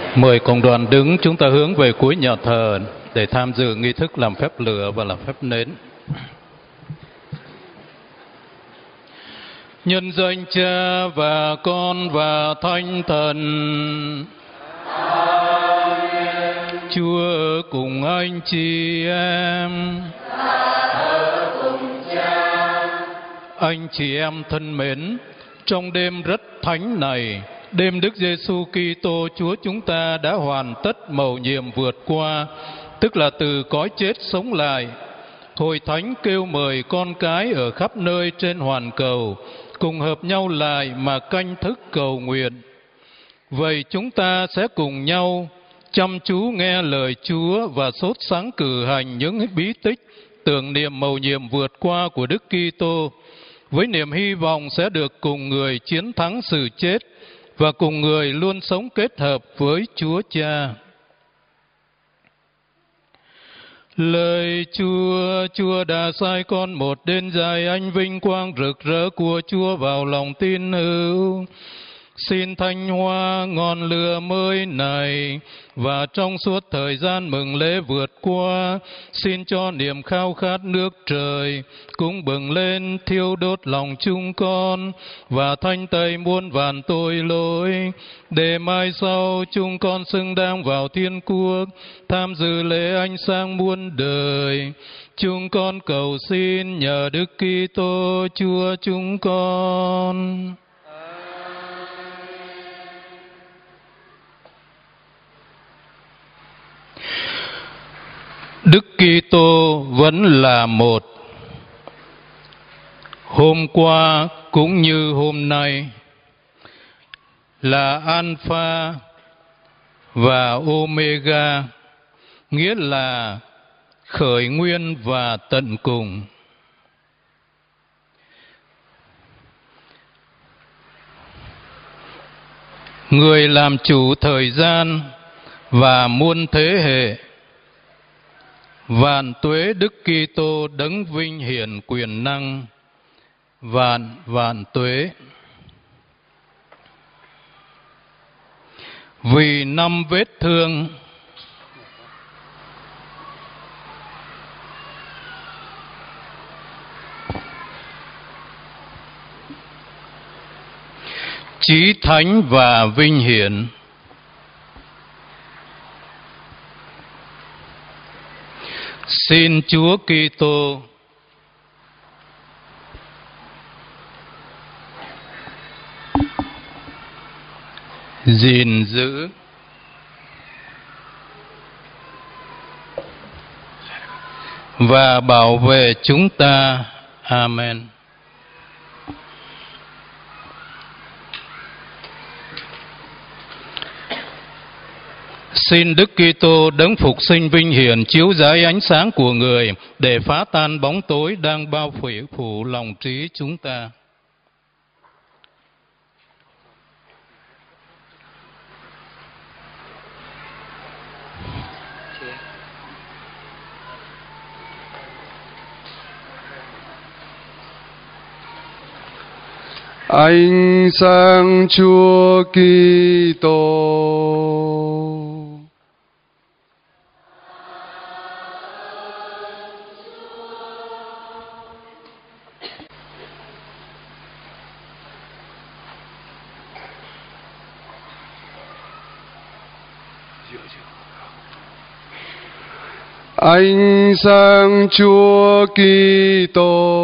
Mời cộng đoàn đứng, chúng ta hướng về cuối nhà thờ để tham dự nghi thức làm phép lửa và làm phép nến. Nhân danh Cha và Con và Thánh Thần. Amen. Chúa ở cùng anh chị em. Ở cùng Cha. Anh chị em thân mến, trong đêm rất thánh này, đêm Đức Giêsu Kitô Chúa chúng ta đã hoàn tất mầu nhiệm vượt qua, tức là từ cõi chết sống lại. Hội thánh kêu mời con cái ở khắp nơi trên hoàn cầu cùng hợp nhau lại mà canh thức cầu nguyện. Vậy chúng ta sẽ cùng nhau chăm chú nghe lời Chúa và sốt sắng cử hành những bí tích tưởng niệm mầu nhiệm vượt qua của Đức Kitô, với niềm hy vọng sẽ được cùng người chiến thắng sự chết và cùng người luôn sống kết hợp với Chúa Cha. Lời Chúa, Chúa đã sai con một đền dài ánh vinh quang rực rỡ của Chúa vào lòng tín hữu. Xin thanh hoa ngọn lửa mới này và trong suốt thời gian mừng lễ vượt qua, xin cho niềm khao khát nước trời cũng bừng lên thiêu đốt lòng chúng con và thanh tẩy muôn vàn tội lỗi, để mai sau chúng con xứng đáng vào thiên quốc tham dự lễ ánh sáng muôn đời. Chúng con cầu xin nhờ Đức Kitô Chúa chúng con. Đức Kitô vẫn là một, hôm qua cũng như hôm nay, là Alpha và Omega, nghĩa là khởi nguyên và tận cùng. Người làm chủ thời gian và muôn thế hệ. Vạn tuế Đức Kitô đấng vinh hiển quyền năng, vạn vạn tuế. Vì năm vết thương, chí thánh và vinh hiển, xin Chúa Kitô gìn giữ và bảo vệ chúng ta. Amen. Xin Đức Kitô đấng phục sinh vinh hiển chiếu rọi ánh sáng của người để phá tan bóng tối đang bao phủ lòng trí chúng ta. Ánh sáng Chúa Kitô. Ánh sáng Chúa Kitô.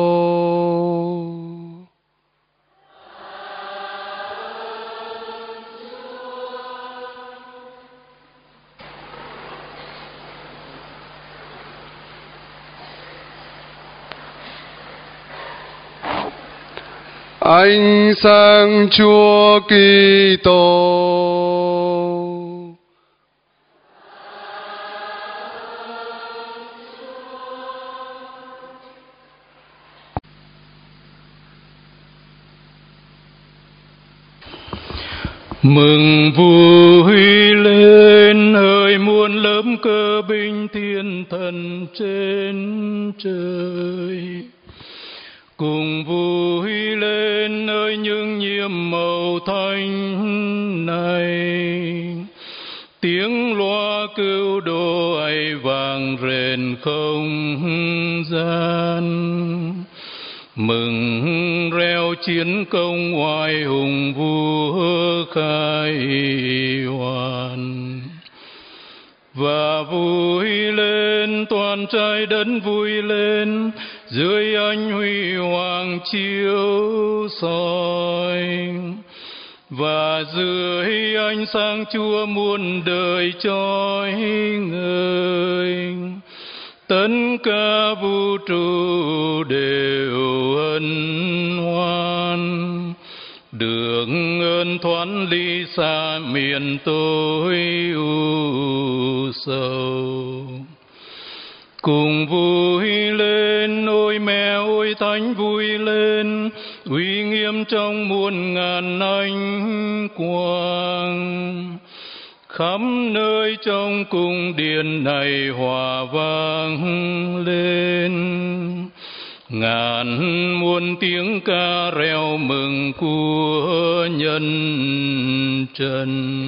Ánh sáng Chúa Kitô. Mừng vui lên hỡi muôn lớp cơ binh thiên thần trên trời. Cùng vui lên ơi những nhiệm màu thánh này. tiếng loa cứu độ ấy vang rền không gian. Mừng reo chiến công oai hùng vua khai hoàn. Và vui lên toàn trái đất vui lên, dưới ánh huy hoàng chiếu soi. Và dưới ánh sáng Chúa muôn đời chói ngời, tất cả vũ trụ đều hân hoan. Được ơn thoát ly xa miền tối u sầu. Cùng vui lên ôi mẹ ôi thánh vui lên, uy nghiêm trong muôn ngàn ánh quang. Khắp nơi trong cung điện này hòa vang lên, ngàn muôn tiếng ca reo mừng của nhân trần.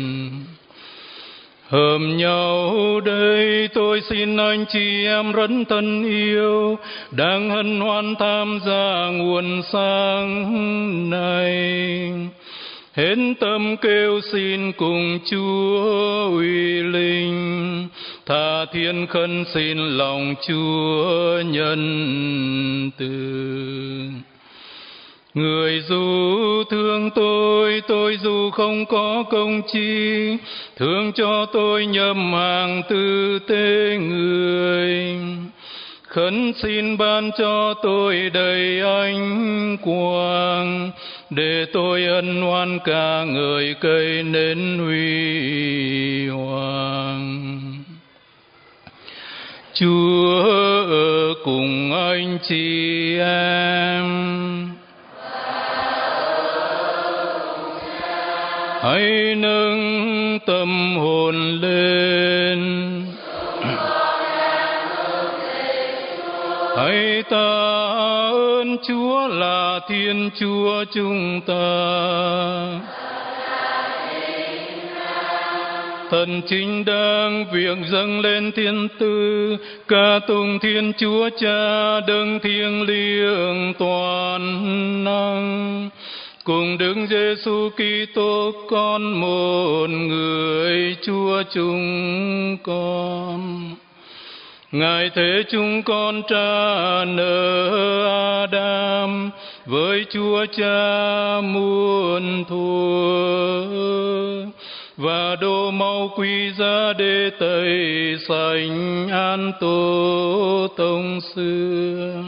Hợp nhau đây tôi xin anh chị em rất thân yêu, đang hân hoan tham gia nguồn sáng này. Hết tâm kêu xin cùng Chúa uy linh, tha thiên khấn xin lòng Chúa nhân từ. Người dù thương tôi dù không có công chi, thương cho tôi nhầm hàng tư tế người. Khấn xin ban cho tôi đầy ánh quang, để tôi ân oan ca ngợi cây nến huy hoàng. Chúa ở cùng anh chị em. Hãy nâng tâm hồn lên, hãy tạ ơn Chúa là Thiên Chúa chúng ta. Thần chính đang việc dâng lên thiên tư, ca tụng Thiên Chúa Cha đấng thiêng liêng toàn năng, cùng Đức Giêsu Kitô con một người Chúa chúng con. Ngài thế chúng con cha nợ Adam với Chúa Cha muôn thuở, và đổ máu quý giá để tẩy sạch an tổ tông xưa.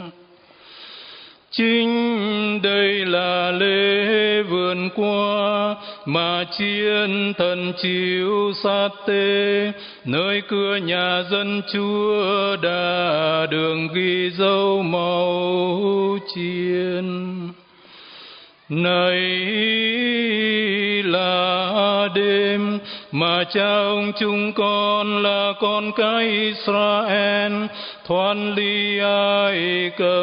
Chính đây là lễ vượt qua mà chiến thần chịu sát tê, nơi cửa nhà dân Chúa đã đường ghi dấu máu chiến. Này là đêm mà cha ông chúng con là con cái Israel thoát ly Ai Cập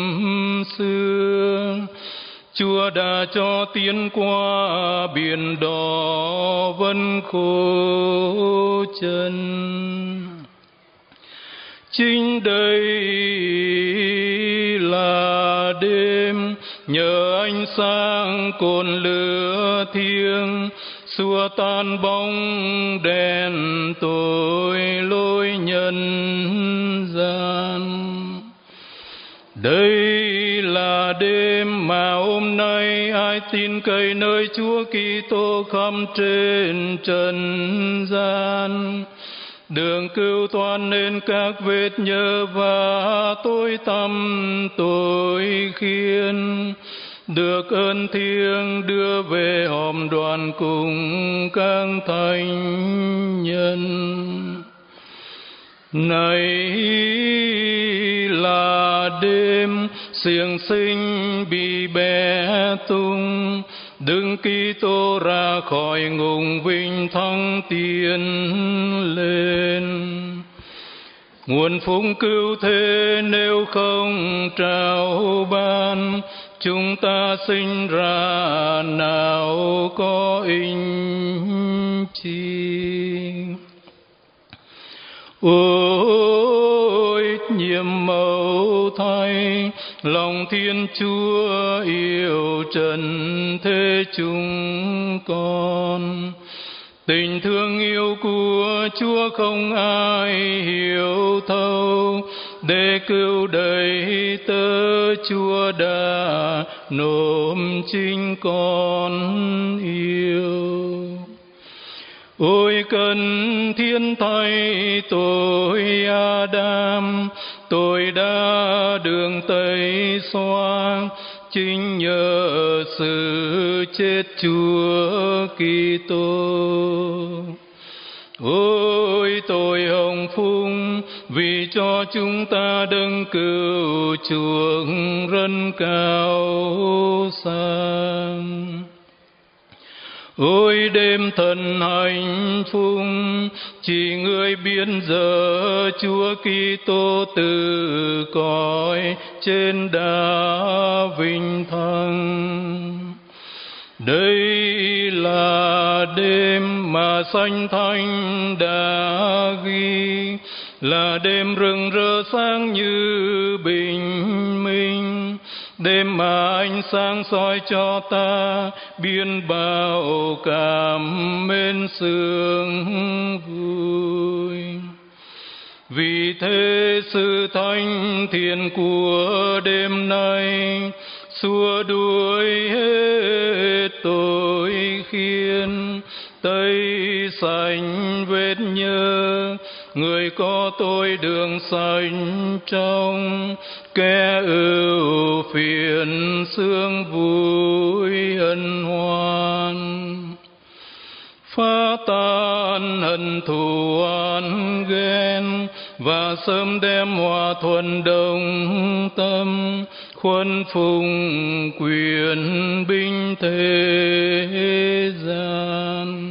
xưa. Chúa đã cho tiến qua biển đỏ vẫn khô chân. Chính đây là đêm nhờ ánh sáng cồn lửa thiêng xua tan bóng đèn tội lỗi nhân gian. Đây là đêm mà hôm nay ai tin cậy nơi Chúa Kitô khắp trên trần gian, đường cứu thoát nên các vết nhơ và tối tăm tội khiên, được ơn thiêng đưa về họp đoàn cùng các thánh nhân. Này là đêm xiềng sinh bị bẻ tung, Đức Kitô ra khỏi ngục vinh thăng tiến lên. Nguồn phúc cứu thế nếu không trao ban, chúng ta sinh ra nào có ích chi. Ôi nhiệm mẫu thai, lòng Thiên Chúa yêu trần thế chúng con. Tình thương yêu của Chúa không ai hiểu thấu, để cứu đầy tớ Chúa đã nộp chính con yêu. Ôi cần thiên thay tội Adam, tôi đã đường tẩy xóa, chính nhờ sự chết Chúa Kitô. Ôi tôi hồng phúc vì cho chúng ta đấng cứu chuộc rất cao sang. Ôi đêm thần hạnh phúc, chỉ người biết giờ Chúa Kitô từ cõi trên đã vinh thăng. Đây là đêm mà Thánh Thánh đã ghi, là đêm rực rỡ sáng như bình minh, đêm mà ánh sáng soi cho ta biên bao cảm mến sướng vui. Vì thế sự thánh thiện của đêm nay xua đuổi hết tội khiên, tẩy sạch vết nhơ, người có tôi đường sanh trong, kẻ ưu phiền sướng vui hân hoan. Phá tan hận thù oán ghen, và sớm đem hòa thuận đồng tâm, khuân phụng quyền binh thế gian.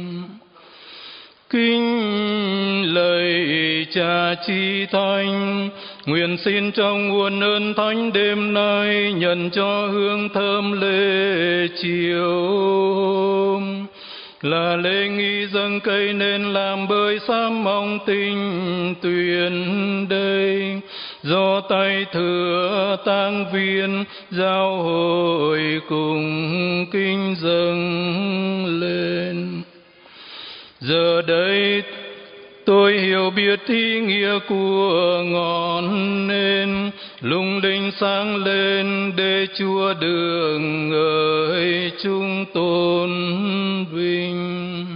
Kính lạy Cha Chi Thánh, nguyện xin trong nguồn ơn thánh đêm nay nhận cho hương thơm lễ chiều hôm, là lễ nghi dâng cây nên làm bởi sám mong tình tuyển đây, do tay thừa tang viên giáo hội cùng kinh dâng lên. Giờ đây tôi hiểu biết ý nghĩa của ngọn nến lung linh sáng lên, để Chúa được ngợi chúng tôn vinh.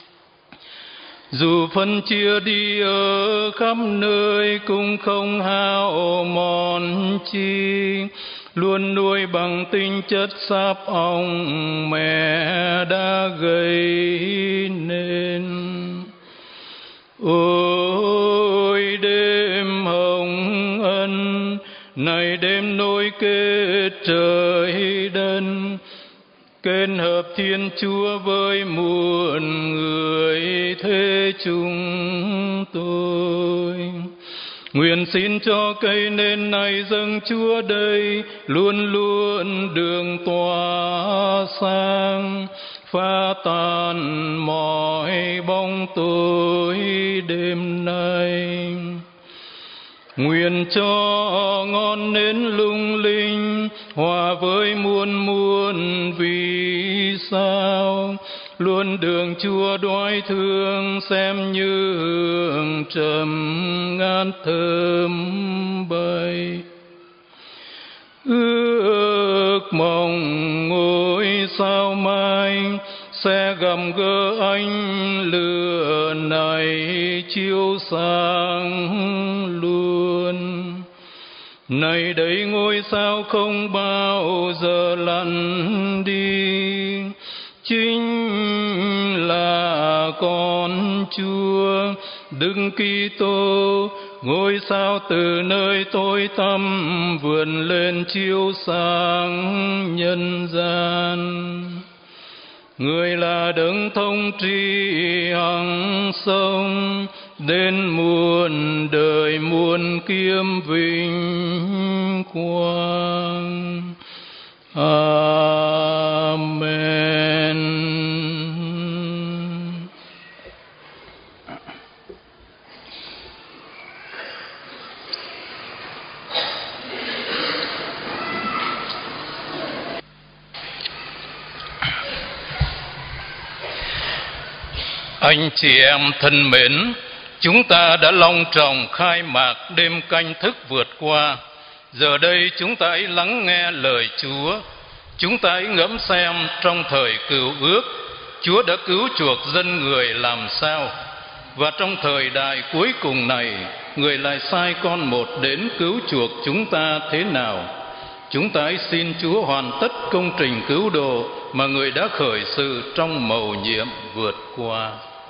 Dù phân chia đi ở khắp nơi cũng không hao mòn chi, luôn nuôi bằng tinh chất sáp ong mẹ đã gây nên. Ôi đêm hồng ân, này đêm nối kết trời đất, kết hợp Thiên Chúa với muôn người thế chúng tôi. Nguyện xin cho cây nến này dâng Chúa đây luôn luôn đường tỏa sáng, phá tan mọi bóng tối đêm nay. Nguyện cho ngọn nến lung linh hòa với muôn muôn vì sao, luôn đường Chúa đoái thương xem như hương trầm ngát thơm bay. Ước mong ngôi sao mai sẽ gặp gỡ ánh lửa này chiếu sáng luôn. Này đấy ngôi sao không bao giờ lặn đi, chính là con Chúa Đức Kitô, ngôi sao từ nơi tối tăm vươn lên chiếu sáng nhân gian. Người là đấng thông tri hằng sống, đến muôn đời muôn kiếp vinh quang. Amen. Anh chị em thân mến, chúng ta đã long trọng khai mạc đêm canh thức vượt qua. Giờ đây chúng ta hãy lắng nghe lời Chúa. Chúng ta hãy ngẫm xem trong thời cựu ước, Chúa đã cứu chuộc dân người làm sao. Và trong thời đại cuối cùng này, Người lại sai con một đến cứu chuộc chúng ta thế nào. Chúng ta hãy xin Chúa hoàn tất công trình cứu độ mà Người đã khởi sự trong mầu nhiệm vượt qua.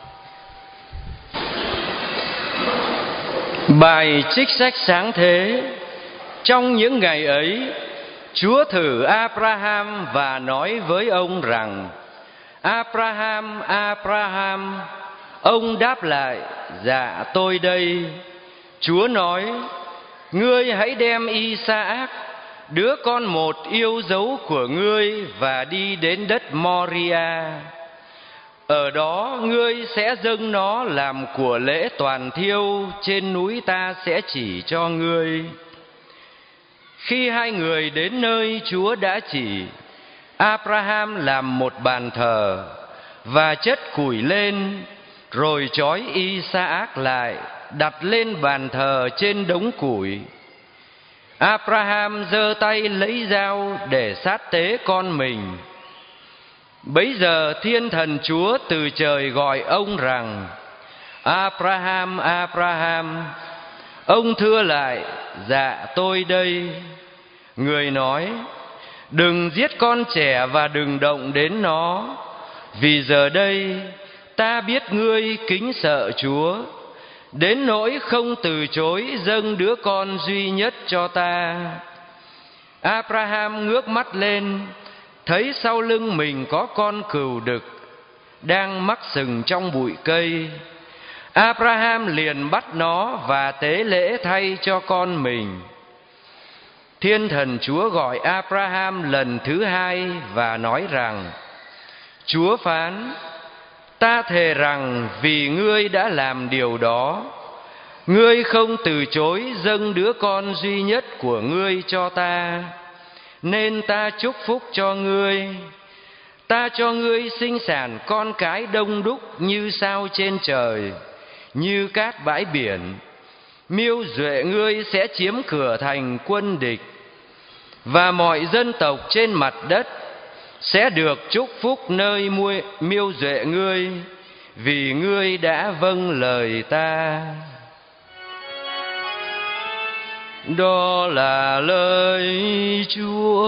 Bài trích sách sáng thế. Trong những ngày ấy, Chúa thử Abraham và nói với ông rằng: Abraham, Abraham. Ông đáp lại: Dạ, tôi đây. Chúa nói: Ngươi hãy đem Isaac, đứa con một yêu dấu của ngươi, và đi đến đất Moria. Ở đó ngươi sẽ dâng nó làm của lễ toàn thiêu trên núi ta sẽ chỉ cho ngươi. Khi hai người đến nơi Chúa đã chỉ, Abraham làm một bàn thờ và chất củi lên, rồi trói Isaac lại, đặt lên bàn thờ trên đống củi. Abraham giơ tay lấy dao để sát tế con mình. Bấy giờ Thiên Thần Chúa từ trời gọi ông rằng: Abraham, Abraham. Ông thưa lại: Dạ, tôi đây. Người nói: Đừng giết con trẻ và đừng động đến nó, vì giờ đây ta biết ngươi kính sợ Chúa, đến nỗi không từ chối dâng đứa con duy nhất cho ta. Abraham ngước mắt lên, thấy sau lưng mình có con cừu đực đang mắc sừng trong bụi cây. Abraham liền bắt nó và tế lễ thay cho con mình. Thiên Thần Chúa gọi Abraham lần thứ hai và nói rằng: Chúa phán: Ta thề rằng vì ngươi đã làm điều đó, ngươi không từ chối dâng đứa con duy nhất của ngươi cho ta, nên ta chúc phúc cho ngươi. Ta cho ngươi sinh sản con cái đông đúc như sao trên trời, như cát bãi biển. Mưu duệ ngươi sẽ chiếm cửa thành quân địch, và mọi dân tộc trên mặt đất sẽ được chúc phúc nơi mưu duệ ngươi, vì ngươi đã vâng lời ta. Đó là lời Chúa.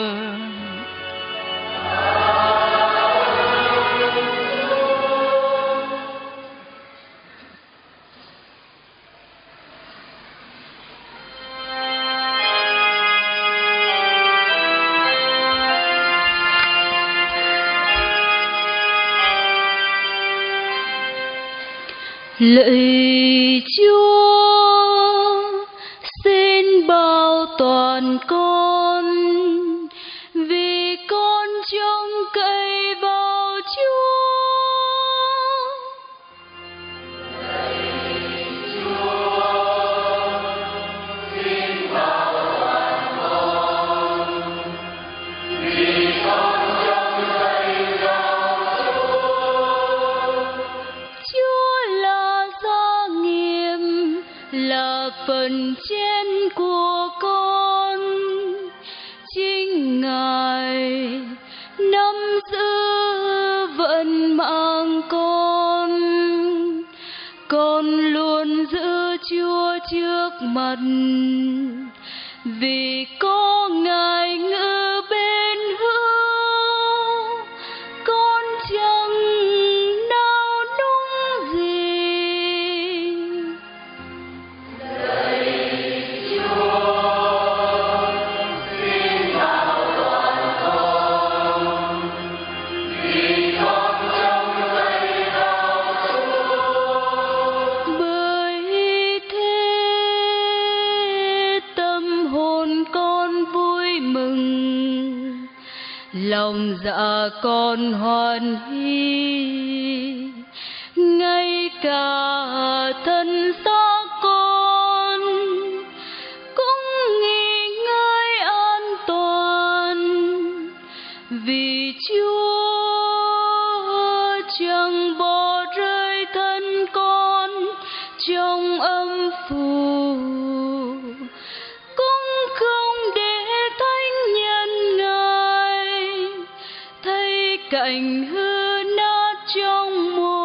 Lạy Chúa, xin bảo toàn con, vì con trông cậy vào Chúa. Lạy Chúa, xin bảo toàn con, vì con trông cậy vào Chúa. Chúa là gia nghiệp, là phần trên của con, chính Ngài nắm giữ vận mạng con. Con luôn giữ Chúa trước mặt, vì có Ngài ngự bên hữu. Con chẳng nao núng gì. Bởi thế tâm hồn con lòng dạ con hoan hỷ, ngay cả thân xác con cũng nghỉ ngơi an toàn, vì Chúa chẳng bỏ rơi thân con trong âm phủ, cũng không để thánh nhân Ngài thấy cảnh hư nát trong mồ.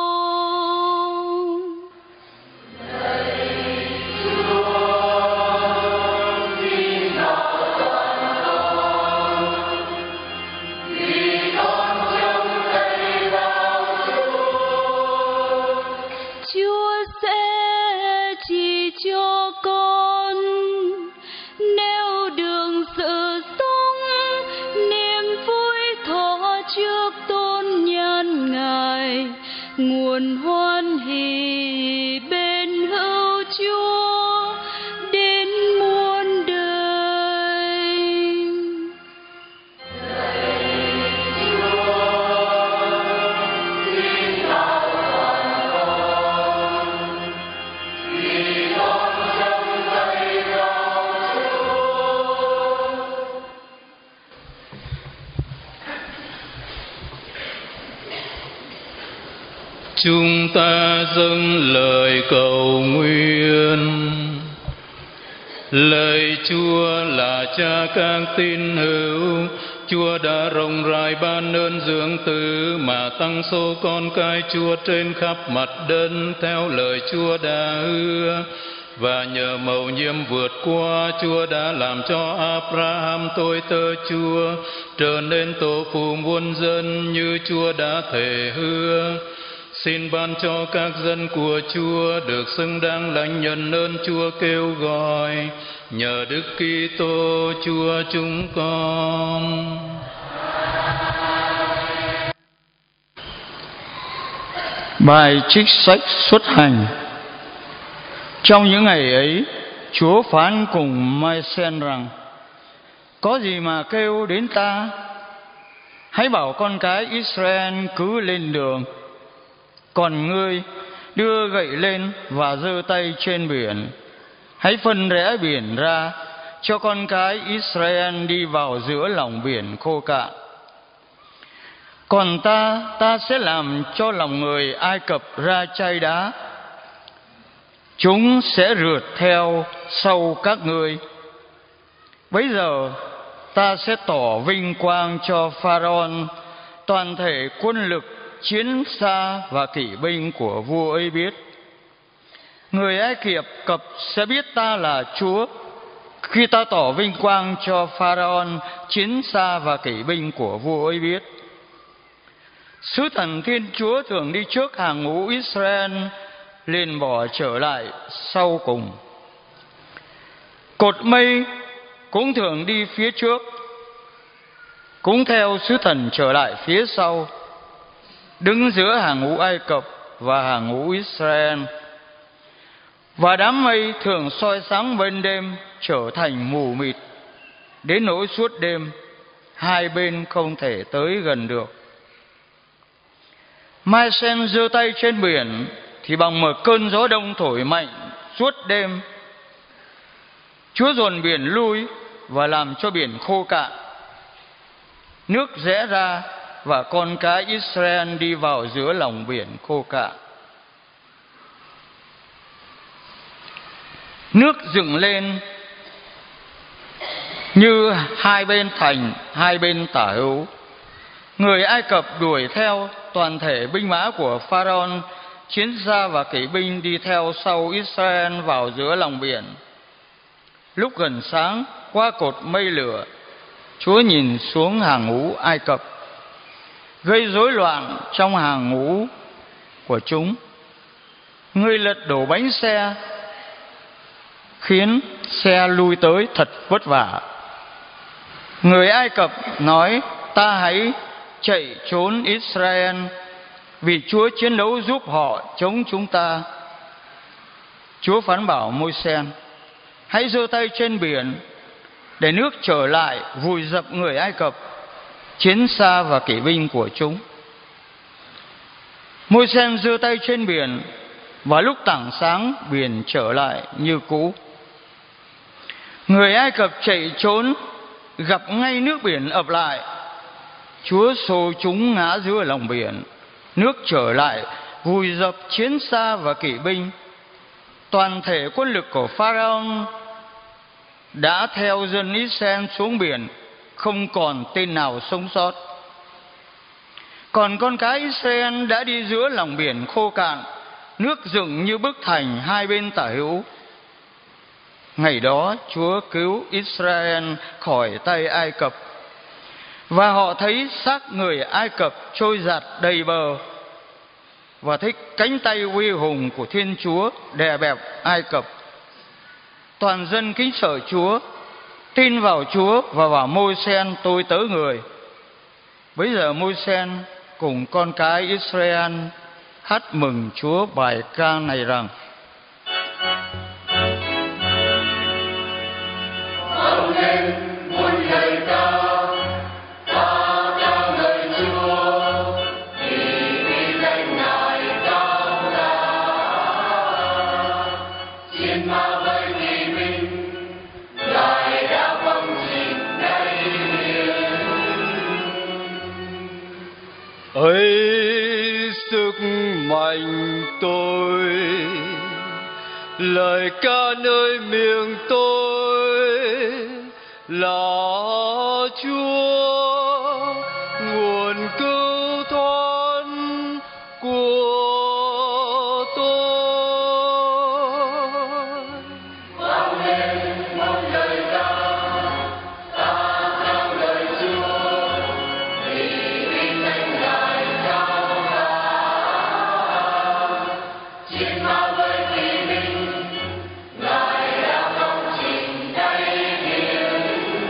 Chúa sẽ chỉ cho con nẻo đường sự sống, niềm vui thọ trước tôn nhan Ngài, nguồn hoan hỷ bên hữu Chúa đến muôn đời. Chúng ta dâng lời cầu nguyện. Lạy Chúa là Cha các tín hữu, Chúa đã rộng rãi ban ơn dưỡng từ mà tăng số con cái Chúa trên khắp mặt đất theo lời Chúa đã hứa. Và nhờ mầu nhiệm vượt qua, Chúa đã làm cho Abraham tôi tớ Chúa trở nên tổ phụ muôn dân như Chúa đã thề hứa. Xin ban cho các dân của Chúa được xứng đáng lãnh nhận ơn Chúa kêu gọi, nhờ Đức Kitô Chúa chúng con. Bài trích sách Xuất Hành. Trong những ngày ấy, Chúa phán cùng Mai-sen rằng: có gì mà kêu đến ta? Hãy bảo con cái Israel cứ lên đường. Còn ngươi đưa gậy lên và giơ tay trên biển, hãy phân rẽ biển ra, cho con cái Israel đi vào giữa lòng biển khô cạn. Còn ta sẽ làm cho lòng người Ai Cập ra chai đá. Chúng sẽ rượt theo sau các ngươi. Bấy giờ ta sẽ tỏ vinh quang cho Pharaon, toàn thể quân lực chiến xa và kỵ binh của vua ấy biết. Người Ai Cập sẽ biết ta là Chúa khi ta tỏ vinh quang cho Pharaon, chiến xa và kỵ binh của vua ấy biết. Sứ thần Thiên Chúa thường đi trước hàng ngũ Israel, liền bỏ trở lại sau cùng. Cột mây cũng thường đi phía trước, cũng theo sứ thần trở lại phía sau, đứng giữa hàng ngũ Ai Cập và hàng ngũ Israel. Và đám mây thường soi sáng bên đêm trở thành mù mịt, đến nỗi suốt đêm hai bên không thể tới gần được. Mai-sen giơ tay trên biển thì bằng một cơn gió đông thổi mạnh suốt đêm, Chúa dồn biển lui và làm cho biển khô cạn. Nước rẽ ra và con cái Israel đi vào giữa lòng biển khô cạn. Nước dựng lên như hai bên thành, hai bên tả hữu. Người Ai Cập đuổi theo, toàn thể binh mã của Pharaon, chiến xa và kỵ binh đi theo sau Israel vào giữa lòng biển. Lúc gần sáng, qua cột mây lửa, Chúa nhìn xuống hàng ngũ Ai Cập, gây rối loạn trong hàng ngũ của chúng. Người lật đổ bánh xe, khiến xe lui tới thật vất vả. Người Ai Cập nói: ta hãy chạy trốn Israel, vì Chúa chiến đấu giúp họ chống chúng ta. Chúa phán bảo Môi-se: hãy giơ tay trên biển, để nước trở lại vùi dập người Ai Cập, chiến xa và kỵ binh của chúng. Môi-se giơ tay trên biển, và lúc tảng sáng biển trở lại như cũ. Người Ai Cập chạy trốn, gặp ngay nước biển ập lại. Chúa xô chúng ngã giữa lòng biển, nước trở lại vùi dập chiến xa và kỵ binh. Toàn thể quân lực của Pharaoh đã theo dân Israel xuống biển, không còn tên nào sống sót. Còn con cái Israel đã đi giữa lòng biển khô cạn, nước dựng như bức thành hai bên tả hữu. Ngày đó Chúa cứu Israel khỏi tay Ai Cập, và họ thấy xác người Ai Cập trôi dạt đầy bờ, và thấy cánh tay uy hùng của Thiên Chúa đè bẹp Ai Cập. Toàn dân kính sợ Chúa, tin vào Chúa và vào Môi-se tôi tớ người. Bấy giờ Môi-se cùng con cái Israel hát mừng Chúa bài ca này rằng: Vang lên muôn lời ca, ta ca ngợi Chúa, vì danh Ngài cao cả. Chiến ma với kỵ binh, Ngài đã phong chinh đây hiền. Ấy sức mạnh tôi, lời ca nơi miệng tôi là Chúa, nguồn cứu thoát của tôi. Vang lên một lời ca, ta ca ngợi Chúa, vì danh Ngài cao cả. Chiến ma với kỵ binh, Ngài đã phong chinh đây hiền.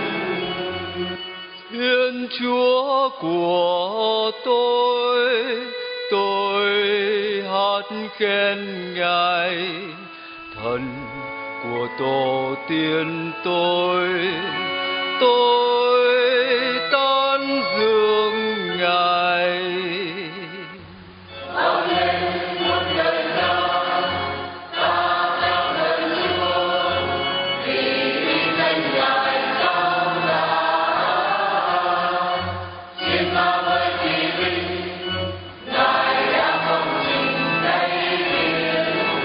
Thiên Chúa của tôi hát khen Ngài. Thần của tổ tiên tôi tán dương Ngài. Vang lên một lời ca, ta ca ngợi Chúa, vì danh Ngài cao cả. Chiến ma với kỵ binh, Ngài đã phong chinh đây hiền.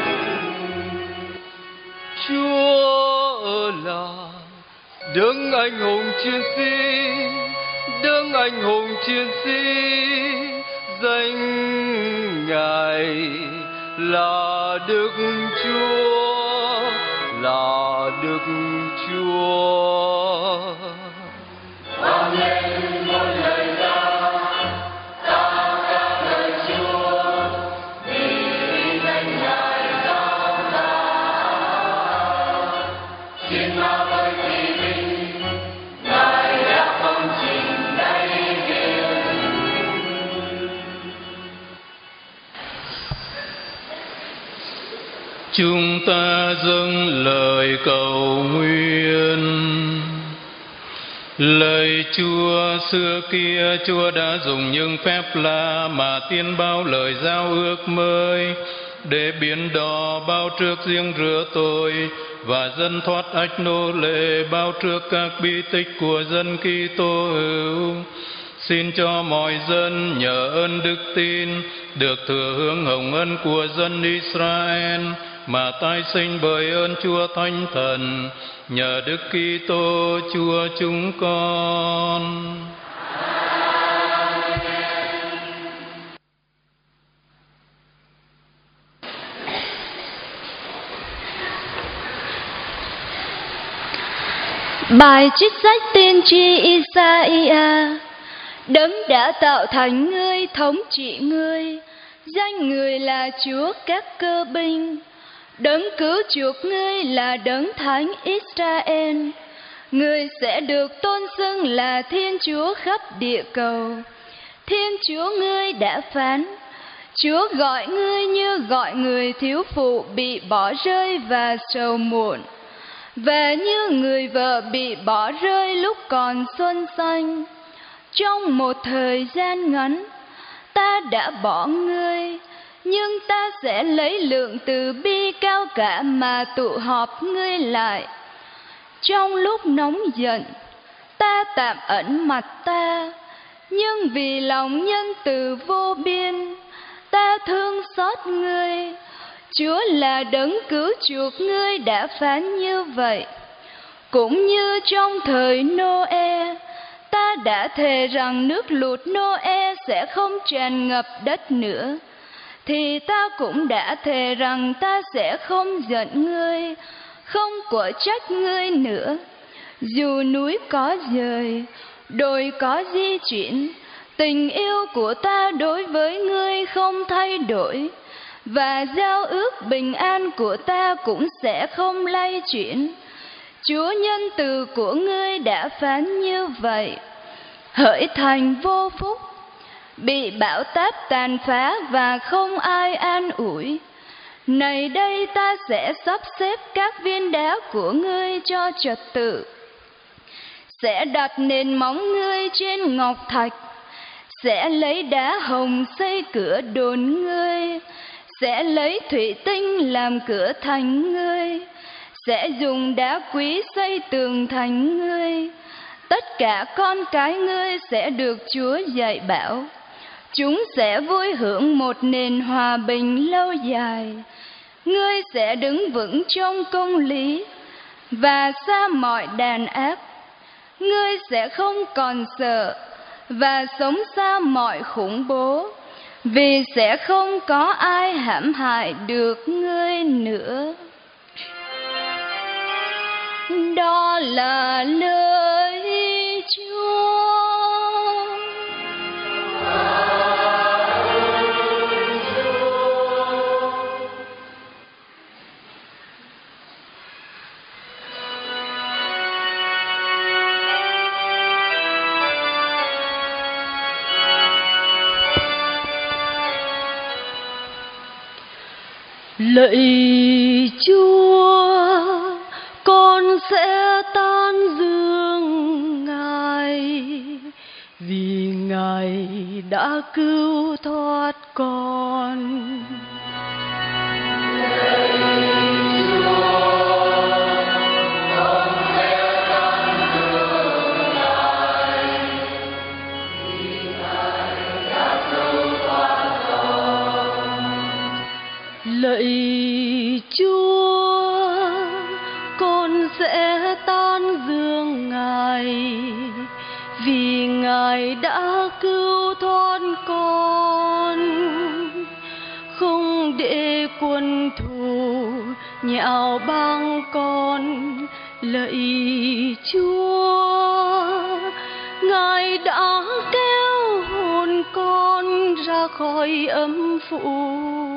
Chúa là đấng anh hùng chiến sĩ, đấng anh hùng chiến sĩ, danh Ngài là Đức Chúa, là Đức Chúa. Vang lên một lời ca, ta ca ngợi Chúa, vì danh Ngài cao cả. Chiến ma với kỵ binh, Ngài đã phong chinh đây hiền. Chúng ta dâng lời cầu nguyện. Lạy Chúa, xưa kia Chúa đã dùng những phép lạ mà tiên bao lời giao ước mới, để biến đò bao trước riêng rửa tôi và dân thoát ách nô lệ, bao trước các bi tích của dân Kitô hữu. Xin cho mọi dân nhờ ơn đức tin được thừa hưởng hồng ân của dân Israel, mà tái sinh bởi ơn Chúa Thánh Thần, nhờ Đức Kitô Chúa chúng con. Bài trích sách tiên tri Isaiah. Đấng đã tạo thành ngươi, thống trị ngươi, danh người là Chúa các cơ binh. Đấng cứu chuộc ngươi là Đấng Thánh Israel. Ngươi sẽ được tôn xưng là Thiên Chúa khắp địa cầu. Thiên Chúa ngươi đã phán, Chúa gọi ngươi như gọi người thiếu phụ bị bỏ rơi và sầu muộn, và như người vợ bị bỏ rơi lúc còn xuân xanh. Trong một thời gian ngắn, ta đã bỏ ngươi, nhưng ta sẽ lấy lượng từ bi cao cả mà tụ họp ngươi lại. Trong lúc nóng giận, ta tạm ẩn mặt ta, nhưng vì lòng nhân từ vô biên, ta thương xót ngươi. Chúa là đấng cứu chuộc ngươi đã phán như vậy. Cũng như trong thời Nô-e, ta đã thề rằng nước lụt Nô-e sẽ không tràn ngập đất nữa, thì ta cũng đã thề rằng ta sẽ không giận ngươi, không quở trách ngươi nữa. Dù núi có dời, đồi có di chuyển, tình yêu của ta đối với ngươi không thay đổi, và giao ước bình an của ta cũng sẽ không lay chuyển. Chúa nhân từ của ngươi đã phán như vậy. Hỡi thành vô phúc, bị bão táp tàn phá và không ai an ủi, này đây ta sẽ sắp xếp các viên đá của ngươi cho trật tự, sẽ đặt nền móng ngươi trên ngọc thạch, sẽ lấy đá hồng xây cửa đồn ngươi, sẽ lấy thủy tinh làm cửa thành ngươi, sẽ dùng đá quý xây tường thành ngươi. Tất cả con cái ngươi sẽ được Chúa dạy bảo. Chúng sẽ vui hưởng một nền hòa bình lâu dài. Ngươi sẽ đứng vững trong công lý và xa mọi đàn áp. Ngươi sẽ không còn sợ và sống xa mọi khủng bố, vì sẽ không có ai hãm hại được ngươi nữa. Đó là lời Chúa. Lạy Chúa, con sẽ tán dương Ngài, vì Ngài đã cứu thoát con. Lạy Chúa, con sẽ tán dương Ngài, vì Ngài đã cứu thoát con, không để quân thù nhạo báng con. Lạy Chúa, Ngài đã kéo hồn con ra khỏi âm phủ,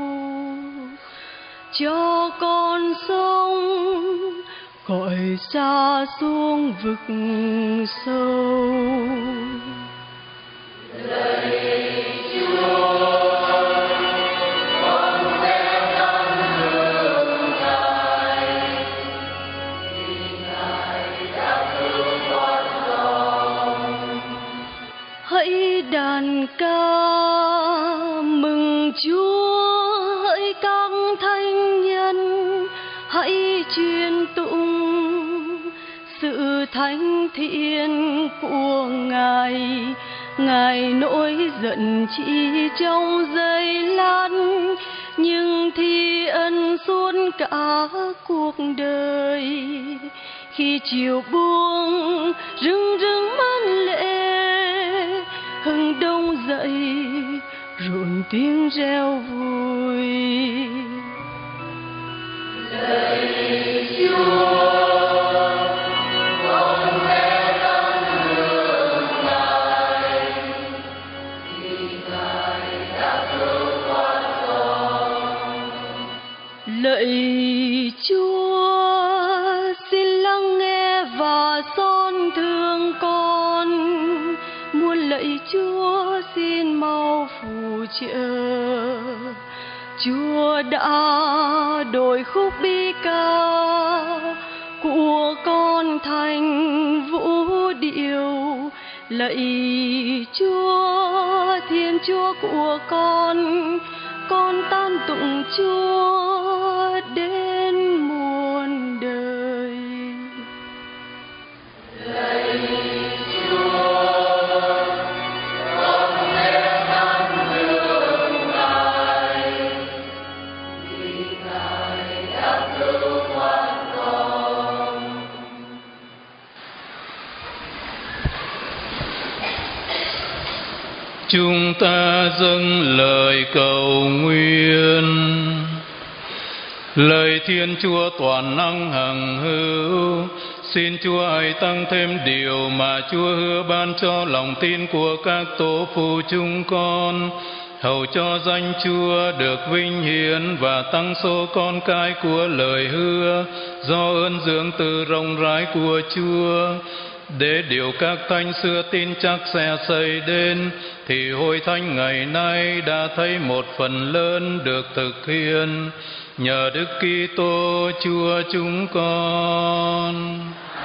cho con sống cõi xa xuống vực sâu. Lạy Chúa, con sẽ tán dương Ngài, vì Ngài đã cứu thoát con. Hãy đàn ca mừng Chúa, hỡi các thánh nhân, hãy truyền tụng sự thánh thiện của Ngài. Ngài nổi giận chỉ trong giây lát, nhưng thi ân suốt cả cuộc đời. Khi chiều buông rưng rưng mãn lệ, hừng đông dậy rộn tiếng reo vui. Lạy Chúa, con sẽ tán dương Ngài, vì Ngài đã cứu thoát con. Lạy Chúa, xin lắng nghe và xót thương con. Muôn lạy Chúa, xin mau phù trợ. Chúa đã đổi khúc bi ca của con thành vũ điệu, lạy Chúa, Thiên Chúa của con tan tụng Chúa đến muôn đời. Lạy Chúa, con sẽ than thương Ngài, vì Ngài đã cứu thoát con. Chúng ta dâng lời cầu nguyện. Lời Thiên Chúa toàn năng hằng hữu, xin Chúa hãy tăng thêm điều mà Chúa hứa ban cho lòng tin của các tổ phụ chúng con, hầu cho danh Chúa được vinh hiển và tăng số con cái của lời hứa do ơn dưỡng từ rộng rãi của Chúa. Để điều các thánh xưa tin chắc sẽ xảy đến, thì hội thánh ngày nay đã thấy một phần lớn được thực hiện nhờ Đức Kitô Chúa chúng con.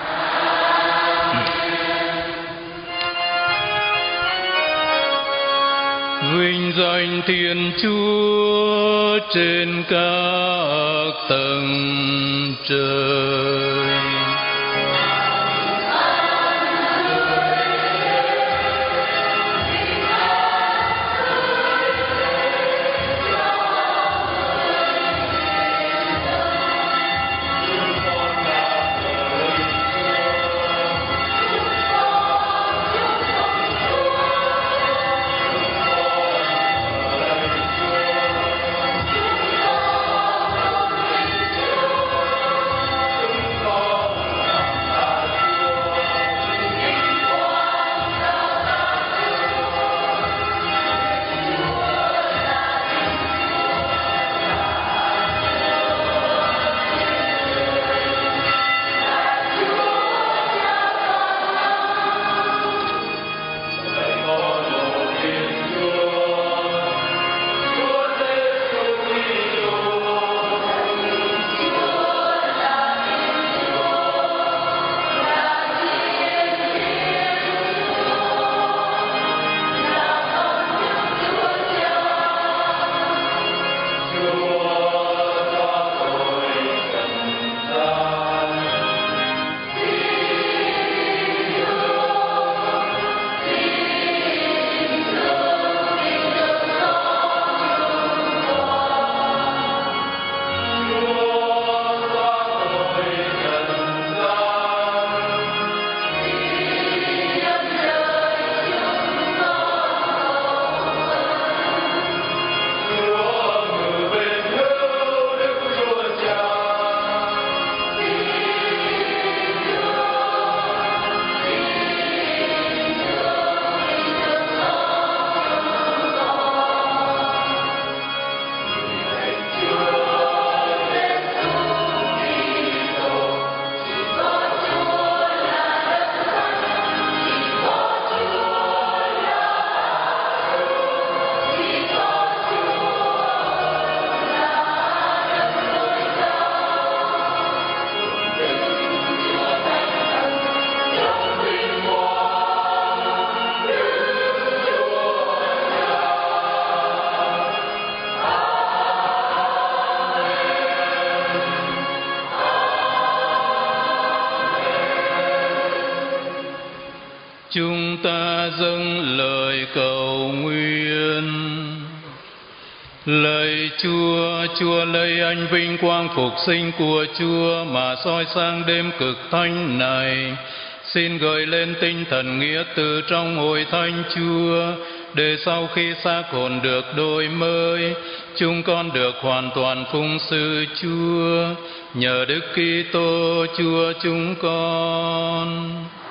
Vinh danh Thiên Chúa trên các tầng trời. Chúng ta dâng lời cầu nguyện. Lạy Chúa, Chúa lấy ánh vinh quang phục sinh của Chúa mà soi sang đêm cực thánh này. Xin gợi lên tinh thần nghĩa từ trong hội thánh Chúa, để sau khi xác hồn được đổi mới, chúng con được hoàn toàn phụng sự Chúa, nhờ Đức Kitô Chúa chúng con.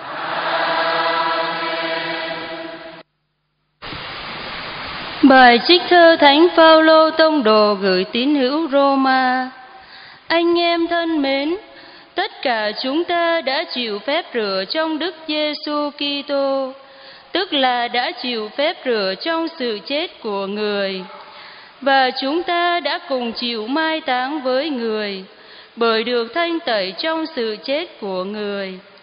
Bài trích thơ Thánh Phaolô tông đồ gửi tín hữu Roma. Anh em thân mến, tất cả chúng ta đã chịu phép rửa trong Đức Giêsu Kitô, tức là đã chịu phép rửa trong sự chết của Người, và chúng ta đã cùng chịu mai táng với Người, bởi được thanh tẩy trong sự chết của Người.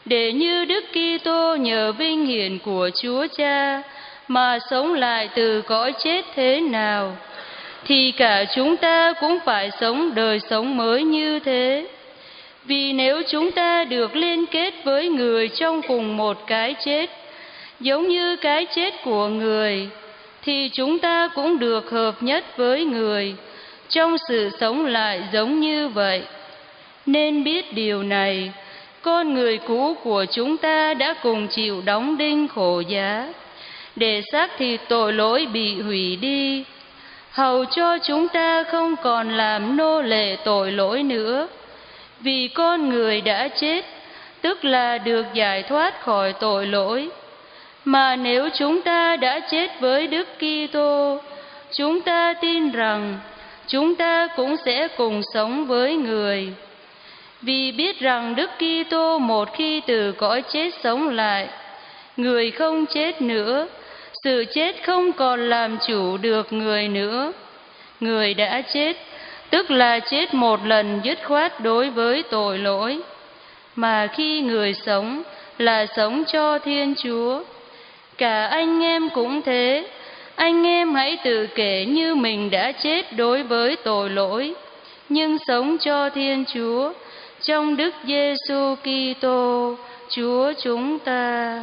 để như Đức Kitô nhờ vinh hiển của Chúa Cha mà sống lại từ cõi chết thế nào, thì cả chúng ta cũng phải sống đời sống mới như thế. Vì nếu chúng ta được liên kết với người trong cùng một cái chết, giống như cái chết của người, thì chúng ta cũng được hợp nhất với người trong sự sống lại giống như vậy. Nên biết điều này, con người cũ của chúng ta đã cùng chịu đóng đinh khổ giá, để xác thịt tội lỗi bị hủy đi, hầu cho chúng ta không còn làm nô lệ tội lỗi nữa. Vì con người đã chết, tức là được giải thoát khỏi tội lỗi. Mà nếu chúng ta đã chết với Đức Kitô, chúng ta tin rằng chúng ta cũng sẽ cùng sống với người. Vì biết rằng Đức Kitô một khi từ cõi chết sống lại, người không chết nữa, sự chết không còn làm chủ được người nữa. Người đã chết, tức là chết một lần dứt khoát đối với tội lỗi. Mà khi người sống là sống cho Thiên Chúa. Cả anh em cũng thế, anh em hãy tự kể như mình đã chết đối với tội lỗi, nhưng sống cho Thiên Chúa, trong Đức Giêsu Kitô, Chúa chúng ta.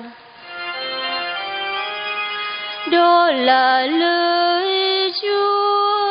Đó là lời Chúa.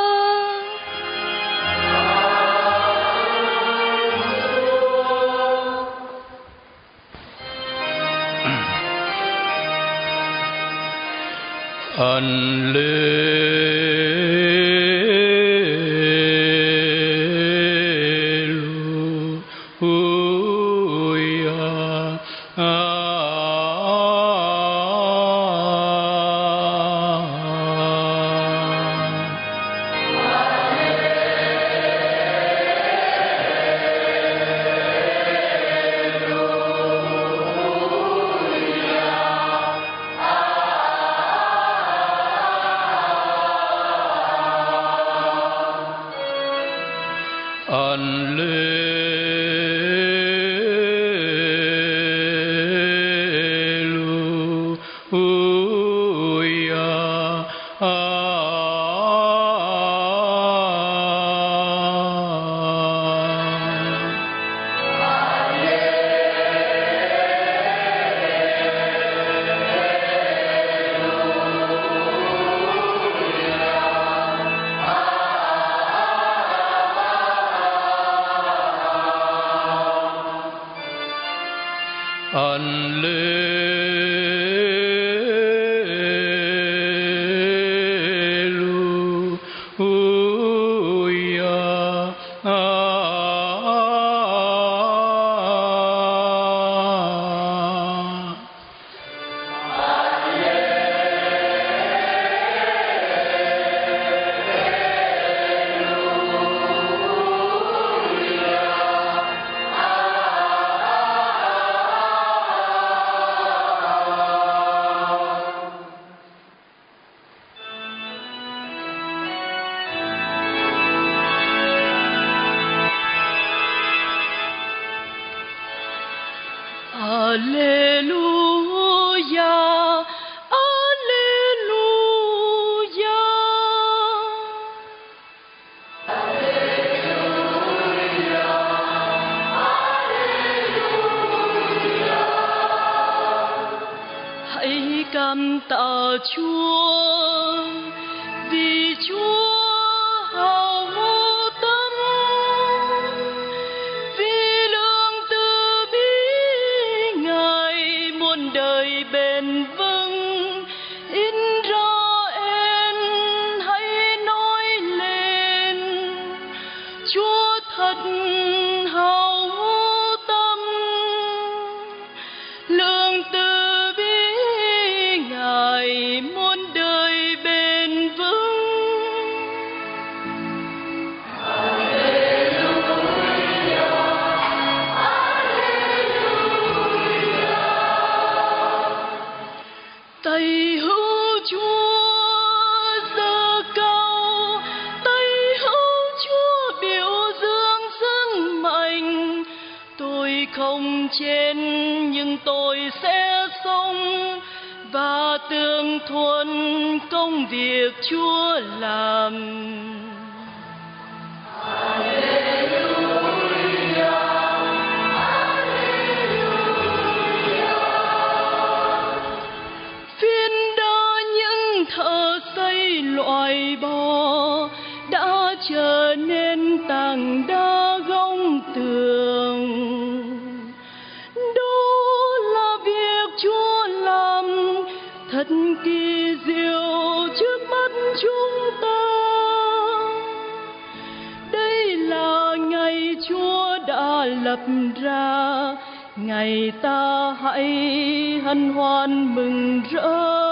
Cảm tạ Chúa vì Chúa hào vô tâm, vì lượng từ bi Ngài muôn đời bền vững. Israel hãy nói lên, Chúa thật hào vô tâm, lượng từ Ngài muôn đời bền vững. Tay hữu Chúa giơ cao, tay hữu Chúa biểu dương sức mạnh. Tôi không trên như nhưng tôi sẽ sống và tường thuần công việc Chúa làm. Phiên đa những thợ xây loại bỏ đã trở nên tảng đá gông tường. Đó là việc Chúa làm thật kỳ diệu trước mắt chúng ta. Đây là ngày Chúa đã lập ra, ngày ta hãy hân hoan mừng rỡ.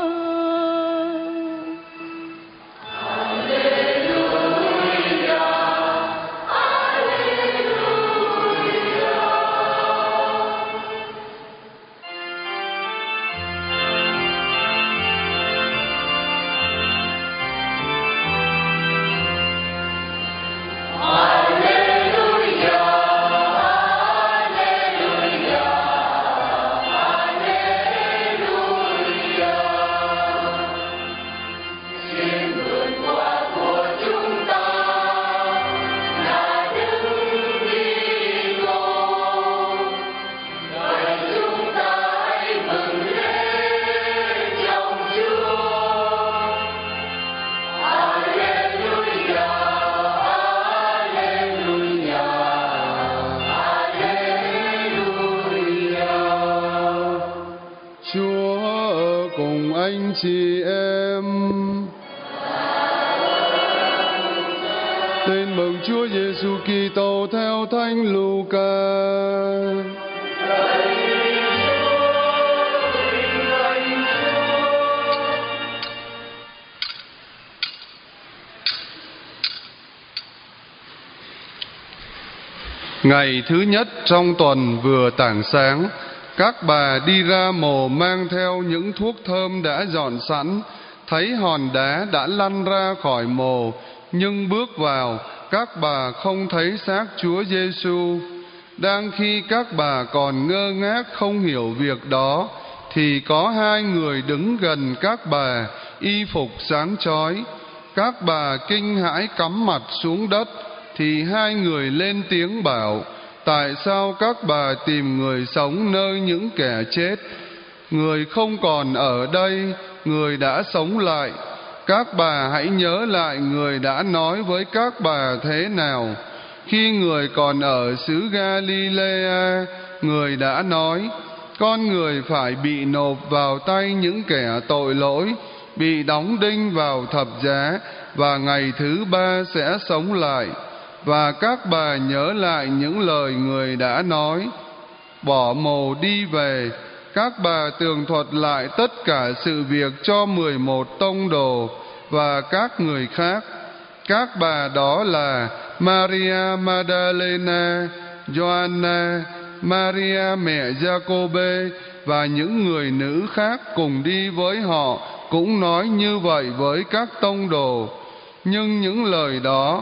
Chị em tin mừng Chúa Giêsu Kitô theo Thánh Luca. Ngày thứ nhất trong tuần vừa tảng sáng, các bà đi ra mồ mang theo những thuốc thơm đã dọn sẵn. Thấy hòn đá đã lăn ra khỏi mồ, nhưng bước vào, các bà không thấy xác Chúa Giêsu. Đang khi các bà còn ngơ ngác không hiểu việc đó, thì có hai người đứng gần các bà, y phục sáng chói. Các bà kinh hãi cắm mặt xuống đất, thì hai người lên tiếng bảo: tại sao các bà tìm người sống nơi những kẻ chết? Người không còn ở đây, người đã sống lại. Các bà hãy nhớ lại người đã nói với các bà thế nào. Khi người còn ở xứ Galilea, người đã nói: con người phải bị nộp vào tay những kẻ tội lỗi, bị đóng đinh vào thập giá, và ngày thứ ba sẽ sống lại. Và các bà nhớ lại những lời người đã nói. Bỏ mồ đi về, các bà tường thuật lại tất cả sự việc cho 11 tông đồ và các người khác. Các bà đó là Maria Magdalena, Joanna, Maria mẹ Giacôbê và những người nữ khác cùng đi với họ cũng nói như vậy với các tông đồ. Nhưng những lời đó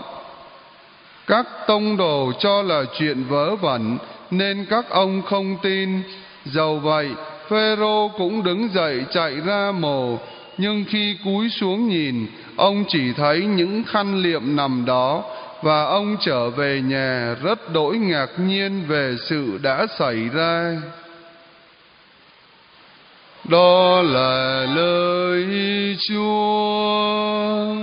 các tông đồ cho là chuyện vớ vẩn, nên các ông không tin. Dầu vậy, Phêrô cũng đứng dậy chạy ra mồ, nhưng khi cúi xuống nhìn, ông chỉ thấy những khăn liệm nằm đó, và ông trở về nhà rất đỗi ngạc nhiên về sự đã xảy ra. Đó là lời Chúa.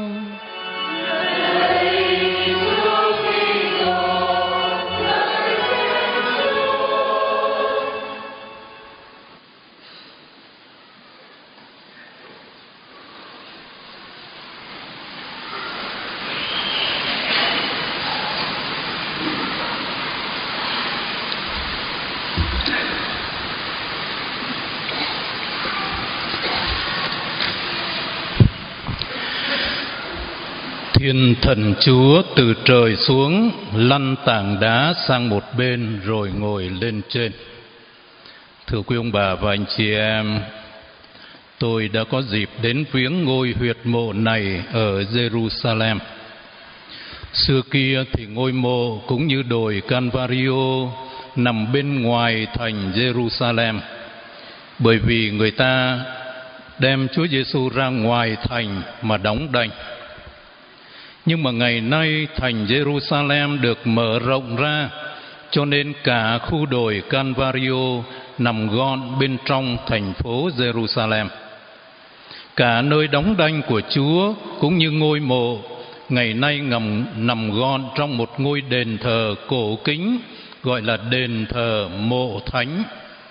Thiên thần Chúa từ trời xuống, lăn tảng đá sang một bên rồi ngồi lên trên. Thưa quý ông bà và anh chị em, tôi đã có dịp đến viếng ngôi huyệt mộ này ở Jerusalem. Xưa kia thì ngôi mộ cũng như đồi Calvario nằm bên ngoài thành Jerusalem, bởi vì người ta đem Chúa Giêsu ra ngoài thành mà đóng đành. Nhưng mà ngày nay thành Jerusalem được mở rộng ra, cho nên cả khu đồi Calvario nằm gọn bên trong thành phố Jerusalem. Cả nơi đóng đanh của Chúa cũng như ngôi mộ ngày nay nằm gọn trong một ngôi đền thờ cổ kính gọi là đền thờ mộ thánh.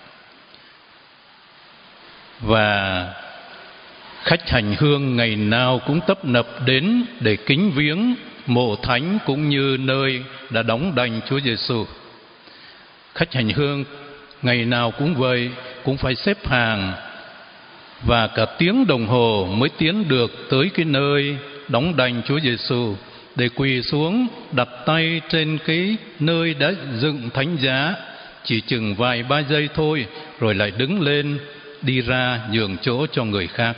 Và khách hành hương ngày nào cũng tấp nập đến để kính viếng mộ thánh cũng như nơi đã đóng đành Chúa Giêsu. Khách hành hương ngày nào cũng vậy, cũng phải xếp hàng và cả tiếng đồng hồ mới tiến được tới cái nơi đóng đành Chúa Giêsu để quỳ xuống đặt tay trên cái nơi đã dựng thánh giá, chỉ chừng vài ba giây thôi rồi lại đứng lên đi ra nhường chỗ cho người khác.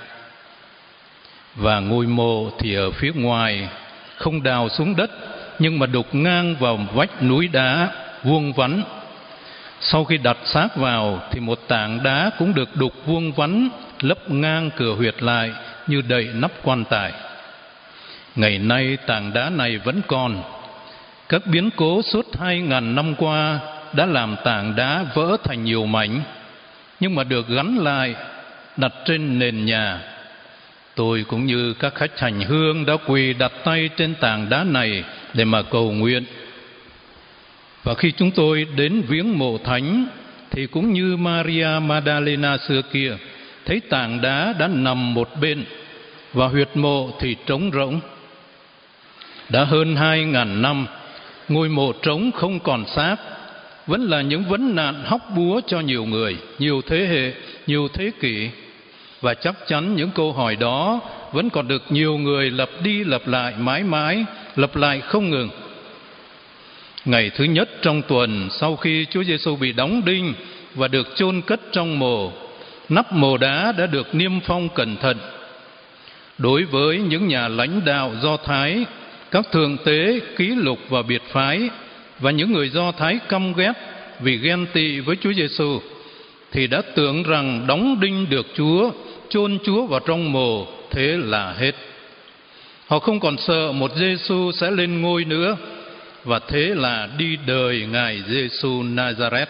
Và ngôi mộ thì ở phía ngoài, không đào xuống đất nhưng mà đục ngang vào vách núi đá vuông vắn. Sau khi đặt xác vào thì một tảng đá cũng được đục vuông vắn lấp ngang cửa huyệt lại như đậy nắp quan tài. Ngày nay tảng đá này vẫn còn. Các biến cố suốt 2.000 năm qua đã làm tảng đá vỡ thành nhiều mảnh, nhưng mà được gắn lại đặt trên nền nhà. Tôi cũng như các khách hành hương đã quỳ đặt tay trên tảng đá này để mà cầu nguyện. Và khi chúng tôi đến viếng mộ thánh thì cũng như Maria Magdalena xưa kia, thấy tảng đá đã nằm một bên và huyệt mộ thì trống rỗng. Đã hơn 2.000 năm, ngôi mộ trống không còn xác, vẫn là những vấn nạn hóc búa cho nhiều người, nhiều thế hệ, nhiều thế kỷ. Và chắc chắn những câu hỏi đó vẫn còn được nhiều người lặp đi lặp lại mãi mãi, lặp lại không ngừng. Ngày thứ nhất trong tuần sau khi Chúa Giêsu bị đóng đinh và được chôn cất trong mồ, nắp mồ đá đã được niêm phong cẩn thận. Đối với những nhà lãnh đạo Do Thái, các thượng tế, ký lục và biệt phái và những người Do Thái căm ghét vì ghen tị với Chúa Giêsu thì đã tưởng rằng đóng đinh được Chúa, chôn Chúa vào trong mồ, thế là hết. Họ không còn sợ một Giêsu sẽ lên ngôi nữa, và thế là đi đời Ngài Giêsu Nazareth.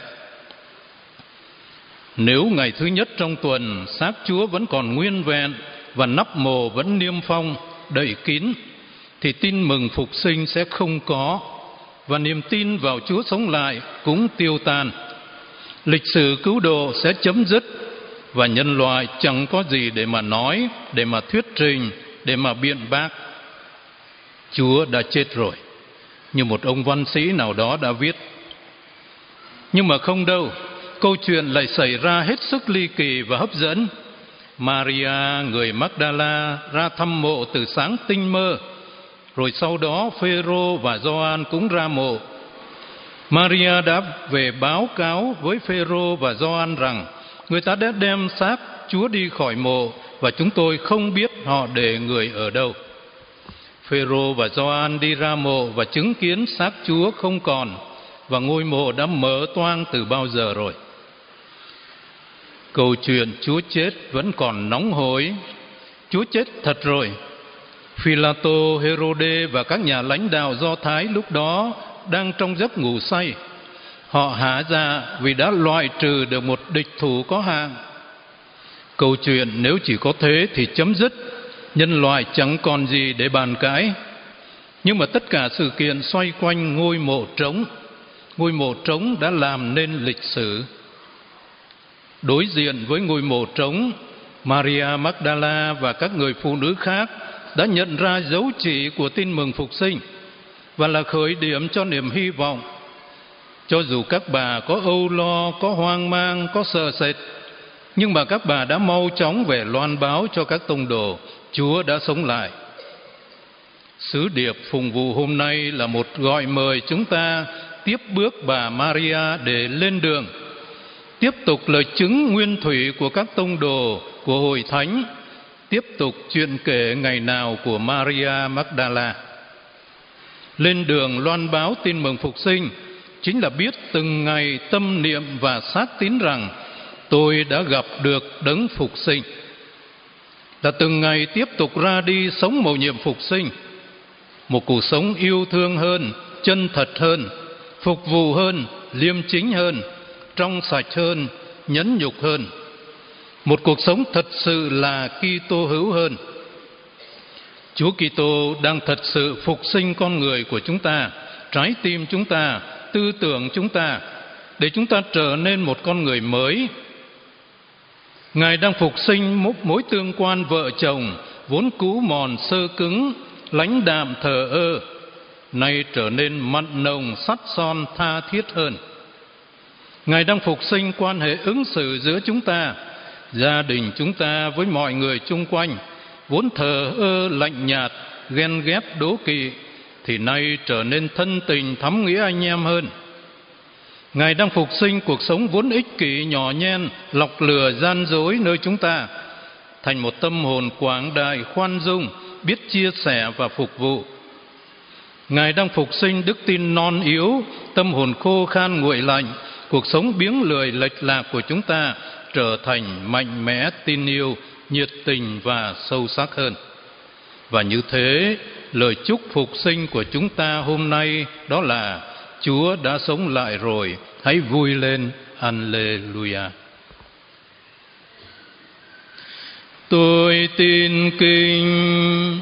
Nếu ngày thứ nhất trong tuần xác Chúa vẫn còn nguyên vẹn và nắp mồ vẫn niêm phong, đậy kín, thì tin mừng phục sinh sẽ không có, và niềm tin vào Chúa sống lại cũng tiêu tan. Lịch sử cứu độ sẽ chấm dứt, và nhân loại chẳng có gì để mà nói, để mà thuyết trình, để mà biện bác. Chúa đã chết rồi, như một ông văn sĩ nào đó đã viết. Nhưng mà không đâu, câu chuyện lại xảy ra hết sức ly kỳ và hấp dẫn. Maria, người Magdala, ra thăm mộ từ sáng tinh mơ, rồi sau đó Phêrô và Gioan cũng ra mộ. Maria đã về báo cáo với Phêrô và Gioan rằng người ta đã đem xác Chúa đi khỏi mộ và chúng tôi không biết họ để người ở đâu. Phêrô và Gioan đi ra mộ và chứng kiến xác Chúa không còn, và ngôi mộ đã mở toang từ bao giờ rồi. Câu chuyện Chúa chết vẫn còn nóng hổi. Chúa chết thật rồi. Phi-la-tô, Hê-rô-đê và các nhà lãnh đạo Do Thái lúc đó đang trong giấc ngủ say. Họ hả dạ vì đã loại trừ được một địch thủ có hạng. Câu chuyện nếu chỉ có thế thì chấm dứt, nhân loại chẳng còn gì để bàn cãi. Nhưng mà tất cả sự kiện xoay quanh ngôi mộ trống. Ngôi mộ trống đã làm nên lịch sử. Đối diện với ngôi mộ trống, Maria Magdala và các người phụ nữ khác đã nhận ra dấu chỉ của tin mừng phục sinh và là khởi điểm cho niềm hy vọng. Cho dù các bà có âu lo, có hoang mang, có sợ sệt, nhưng mà các bà đã mau chóng về loan báo cho các tông đồ Chúa đã sống lại. Sứ điệp phụng vụ hôm nay là một gọi mời chúng ta tiếp bước bà Maria để lên đường, tiếp tục lời chứng nguyên thủy của các tông đồ của Hội Thánh, tiếp tục chuyện kể ngày nào của Maria Magdala. Lên đường loan báo tin mừng phục sinh, chính là biết từng ngày tâm niệm và xác tín rằng tôi đã gặp được đấng phục sinh, là từng ngày tiếp tục ra đi sống mầu nhiệm phục sinh, một cuộc sống yêu thương hơn, chân thật hơn, phục vụ hơn, liêm chính hơn, trong sạch hơn, nhẫn nhục hơn, một cuộc sống thật sự là Kitô hữu hơn. Chúa Kitô đang thật sự phục sinh con người của chúng ta, trái tim chúng ta, tư tưởng chúng ta, để chúng ta trở nên một con người mới. Ngài đang phục sinh mối tương quan vợ chồng vốn cũ mòn sơ cứng, lãnh đạm thờ ơ, nay trở nên mặn nồng sắt son tha thiết hơn. Ngài đang phục sinh quan hệ ứng xử giữa chúng ta, gia đình chúng ta với mọi người chung quanh, vốn thờ ơ lạnh nhạt, ghen ghét đố kỵ, thì nay trở nên thân tình thắm nghĩa anh em hơn. Ngài đang phục sinh cuộc sống vốn ích kỷ nhỏ nhen, lọc lừa gian dối nơi chúng ta, thành một tâm hồn quảng đại khoan dung, biết chia sẻ và phục vụ. Ngài đang phục sinh đức tin non yếu, tâm hồn khô khan nguội lạnh, cuộc sống biếng lười lệch lạc của chúng ta trở thành mạnh mẽ, tin yêu, nhiệt tình và sâu sắc hơn. Và như thế, lời chúc phục sinh của chúng ta hôm nay đó là Chúa đã sống lại rồi, hãy vui lên. Alleluia. Tôi tin kinh.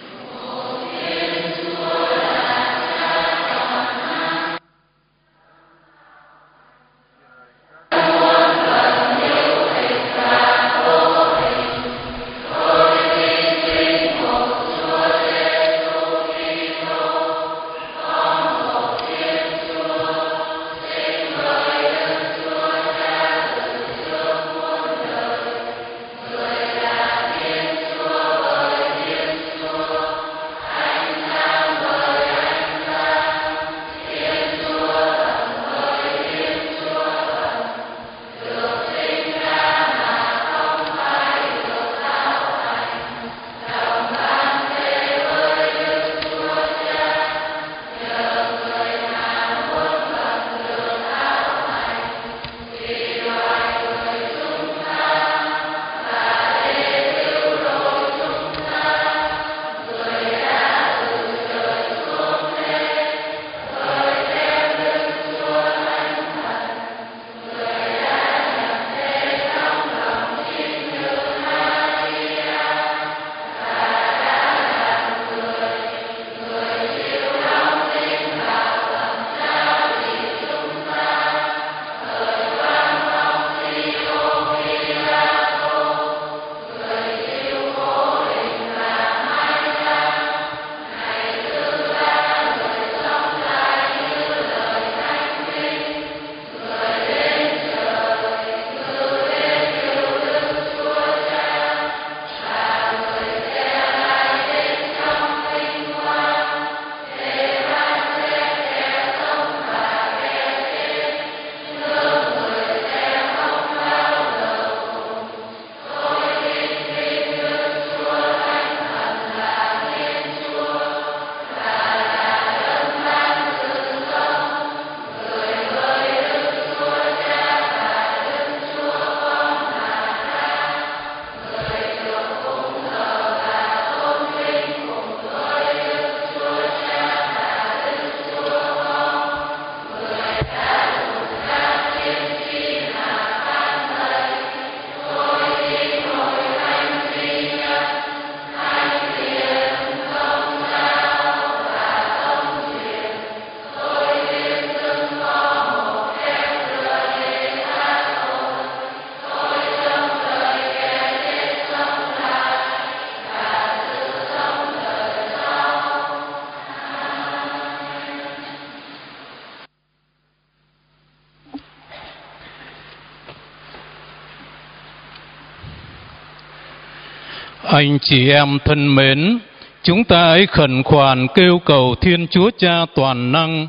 Anh chị em thân mến, chúng ta hãy khẩn khoản kêu cầu Thiên Chúa Cha toàn năng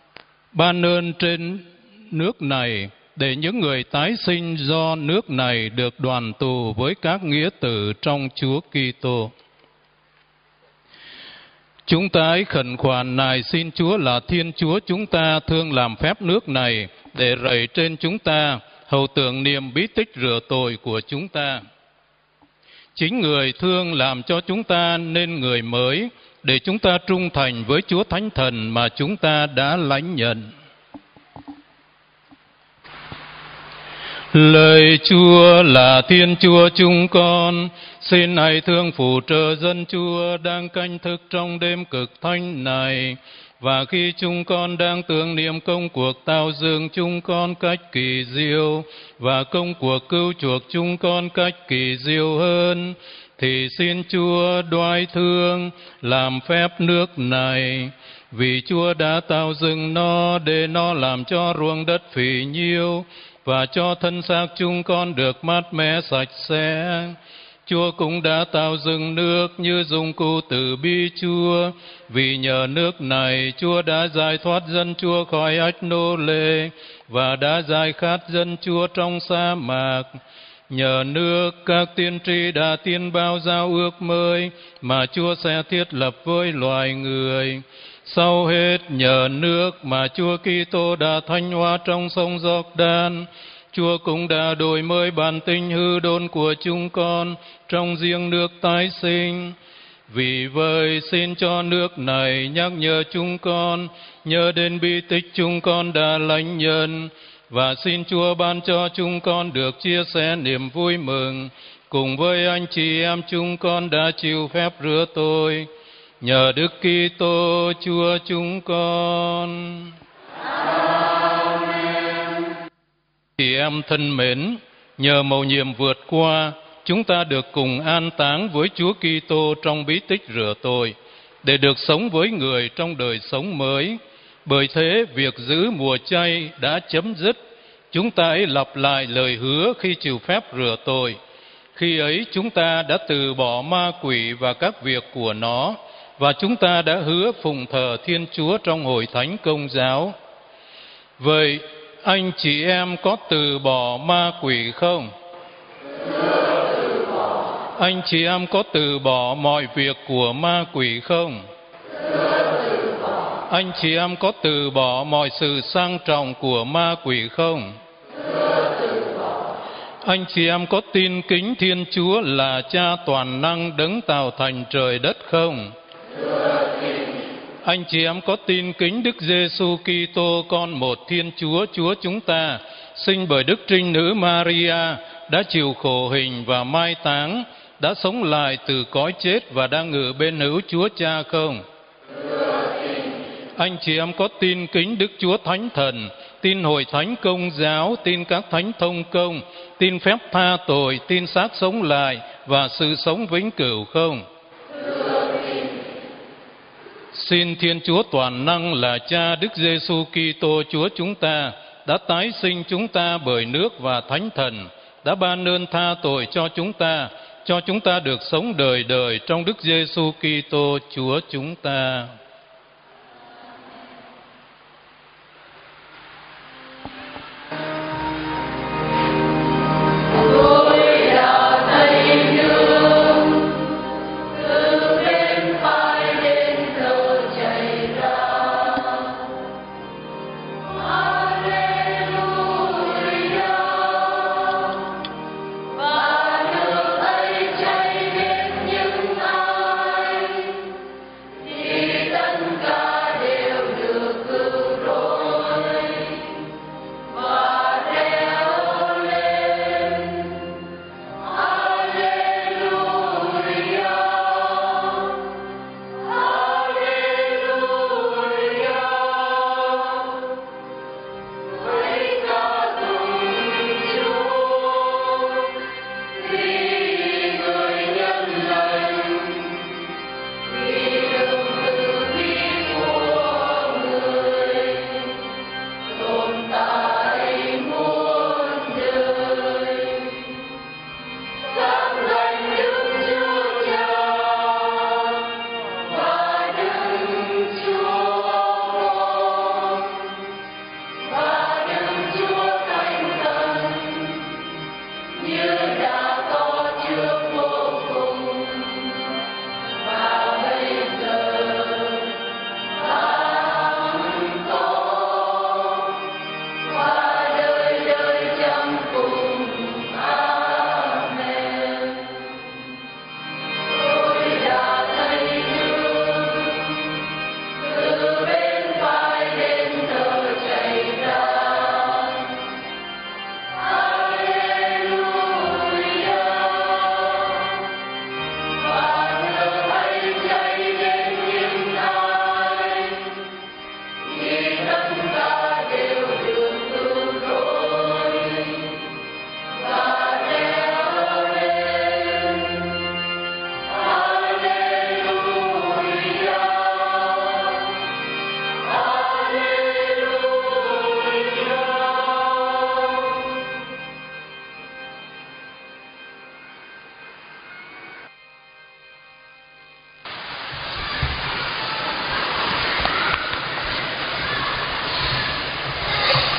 ban ơn trên nước này, để những người tái sinh do nước này được đoàn tụ với các nghĩa tử trong Chúa Kitô. Chúng ta ấy khẩn khoản nài xin Chúa là Thiên Chúa chúng ta thương làm phép nước này để rảy trên chúng ta, hầu tưởng niệm bí tích rửa tội của chúng ta. Chính người thương làm cho chúng ta nên người mới, để chúng ta trung thành với Chúa Thánh Thần mà chúng ta đã lãnh nhận. Lời Chúa là Thiên Chúa chúng con, xin hãy thương phù trợ dân Chúa đang canh thức trong đêm cực thánh này. Và khi chúng con đang tưởng niệm công cuộc tạo dựng chúng con cách kỳ diệu và công cuộc cứu chuộc chúng con cách kỳ diệu hơn, thì xin Chúa đoái thương làm phép nước này, vì Chúa đã tạo dựng nó để nó làm cho ruộng đất phì nhiêu và cho thân xác chúng con được mát mẻ sạch sẽ. Chúa cũng đã tạo dựng nước như dụng cụ từ bi Chúa, vì nhờ nước này Chúa đã giải thoát dân Chúa khỏi ách nô lệ và đã giải khát dân Chúa trong sa mạc. Nhờ nước các tiên tri đã tiên bao giao ước mới mà Chúa sẽ thiết lập với loài người. Sau hết nhờ nước mà Chúa Kitô đã thanh hóa trong sông Giô-đan, Chúa cũng đã đổi mới bản tính hư đốn của chúng con trong riêng nước tái sinh. Vì vậy xin cho nước này nhắc nhở chúng con nhớ đến bí tích chúng con đã lãnh nhận, và xin Chúa ban cho chúng con được chia sẻ niềm vui mừng cùng với anh chị em chúng con đã chịu phép rửa tội. Nhờ Đức Kitô Chúa chúng con. Chị em thân mến, nhờ mầu nhiệm vượt qua, chúng ta được cùng an táng với Chúa Kitô trong bí tích rửa tội, để được sống với người trong đời sống mới. Bởi thế, việc giữ mùa chay đã chấm dứt. Chúng ta ấy lặp lại lời hứa khi chịu phép rửa tội. Khi ấy chúng ta đã từ bỏ ma quỷ và các việc của nó, và chúng ta đã hứa phụng thờ Thiên Chúa trong hội thánh Công giáo. Vậy, anh chị em có từ bỏ ma quỷ không? Anh chị em có từ bỏ mọi việc của ma quỷ không? Anh chị em có từ bỏ mọi sự sang trọng của ma quỷ không? Anh chị em có tin kính Thiên Chúa là Cha toàn năng đấng tạo thành trời đất không? Anh chị em có tin kính Đức Giêsu Kitô con một Thiên Chúa, Chúa chúng ta, sinh bởi Đức Trinh Nữ Maria, đã chịu khổ hình và mai táng, đã sống lại từ cõi chết và đang ngự bên hữu Chúa Cha không? Anh chị em có tin kính Đức Chúa Thánh Thần, tin hội thánh Công giáo, tin các thánh thông công, tin phép tha tội, tin xác sống lại và sự sống vĩnh cửu không? Xin Thiên Chúa toàn năng là Cha Đức Giêsu Kitô Chúa chúng ta đã tái sinh chúng ta bởi nước và Thánh Thần, đã ban ơn tha tội cho chúng ta được sống đời đời trong Đức Giêsu Kitô Chúa chúng ta. Hãy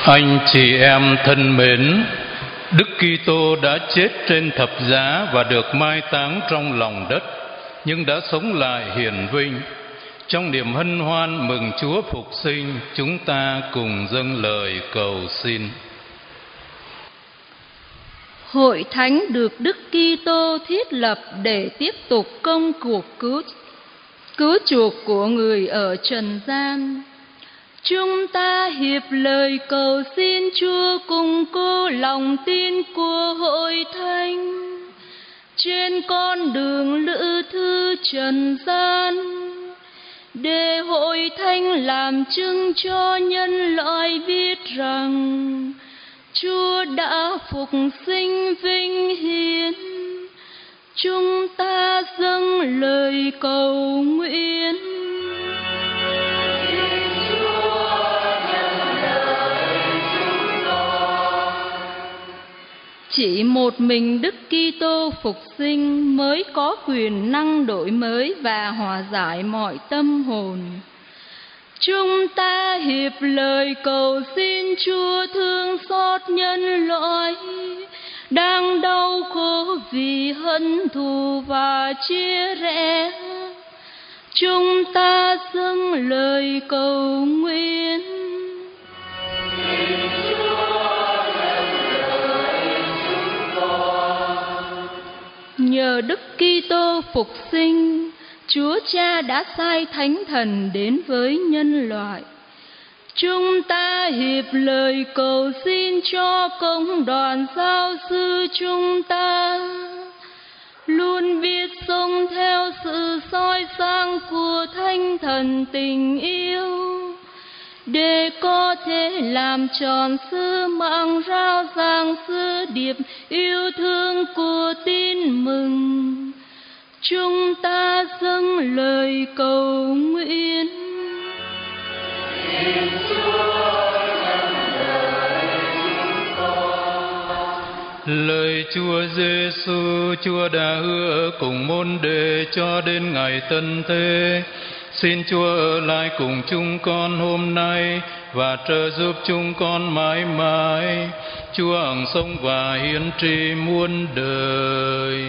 Anh chị em thân mến, Đức Kitô đã chết trên thập giá và được mai táng trong lòng đất, nhưng đã sống lại hiển vinh. Trong niềm hân hoan mừng Chúa phục sinh, chúng ta cùng dâng lời cầu xin. Hội thánh được Đức Kitô thiết lập để tiếp tục công cuộc cứu chuộc của người ở trần gian. Chúng ta hiệp lời cầu xin Chúa củng cố lòng tin của hội thánh trên con đường lữ thư trần gian, để hội thánh làm chứng cho nhân loại biết rằng Chúa đã phục sinh vinh hiển. Chúng ta dâng lời cầu nguyện. Chỉ một mình Đức Kitô phục sinh mới có quyền năng đổi mới và hòa giải mọi tâm hồn. Chúng ta hiệp lời cầu xin Chúa thương xót nhân loại đang đau khổ vì hận thù và chia rẽ. Chúng ta dâng lời cầu nguyện. Nhờ Đức Kitô phục sinh, Chúa Cha đã sai Thánh Thần đến với nhân loại. Chúng ta hiệp lời cầu xin cho công đoàn giáo sư chúng ta luôn biết sống theo sự soi sáng của Thánh Thần tình yêu, để có thể làm tròn sứ mạng rao giảng sứ điệp yêu thương của tin mừng. Chúng ta dâng lời cầu nguyện. Lời Chúa Giêsu, Chúa đã hứa cùng môn đệ cho đến ngày tận thế. Xin Chúa ở lại cùng chúng con hôm nay và trợ giúp chúng con mãi mãi. Chúa hằng sống và hiển trị muôn đời.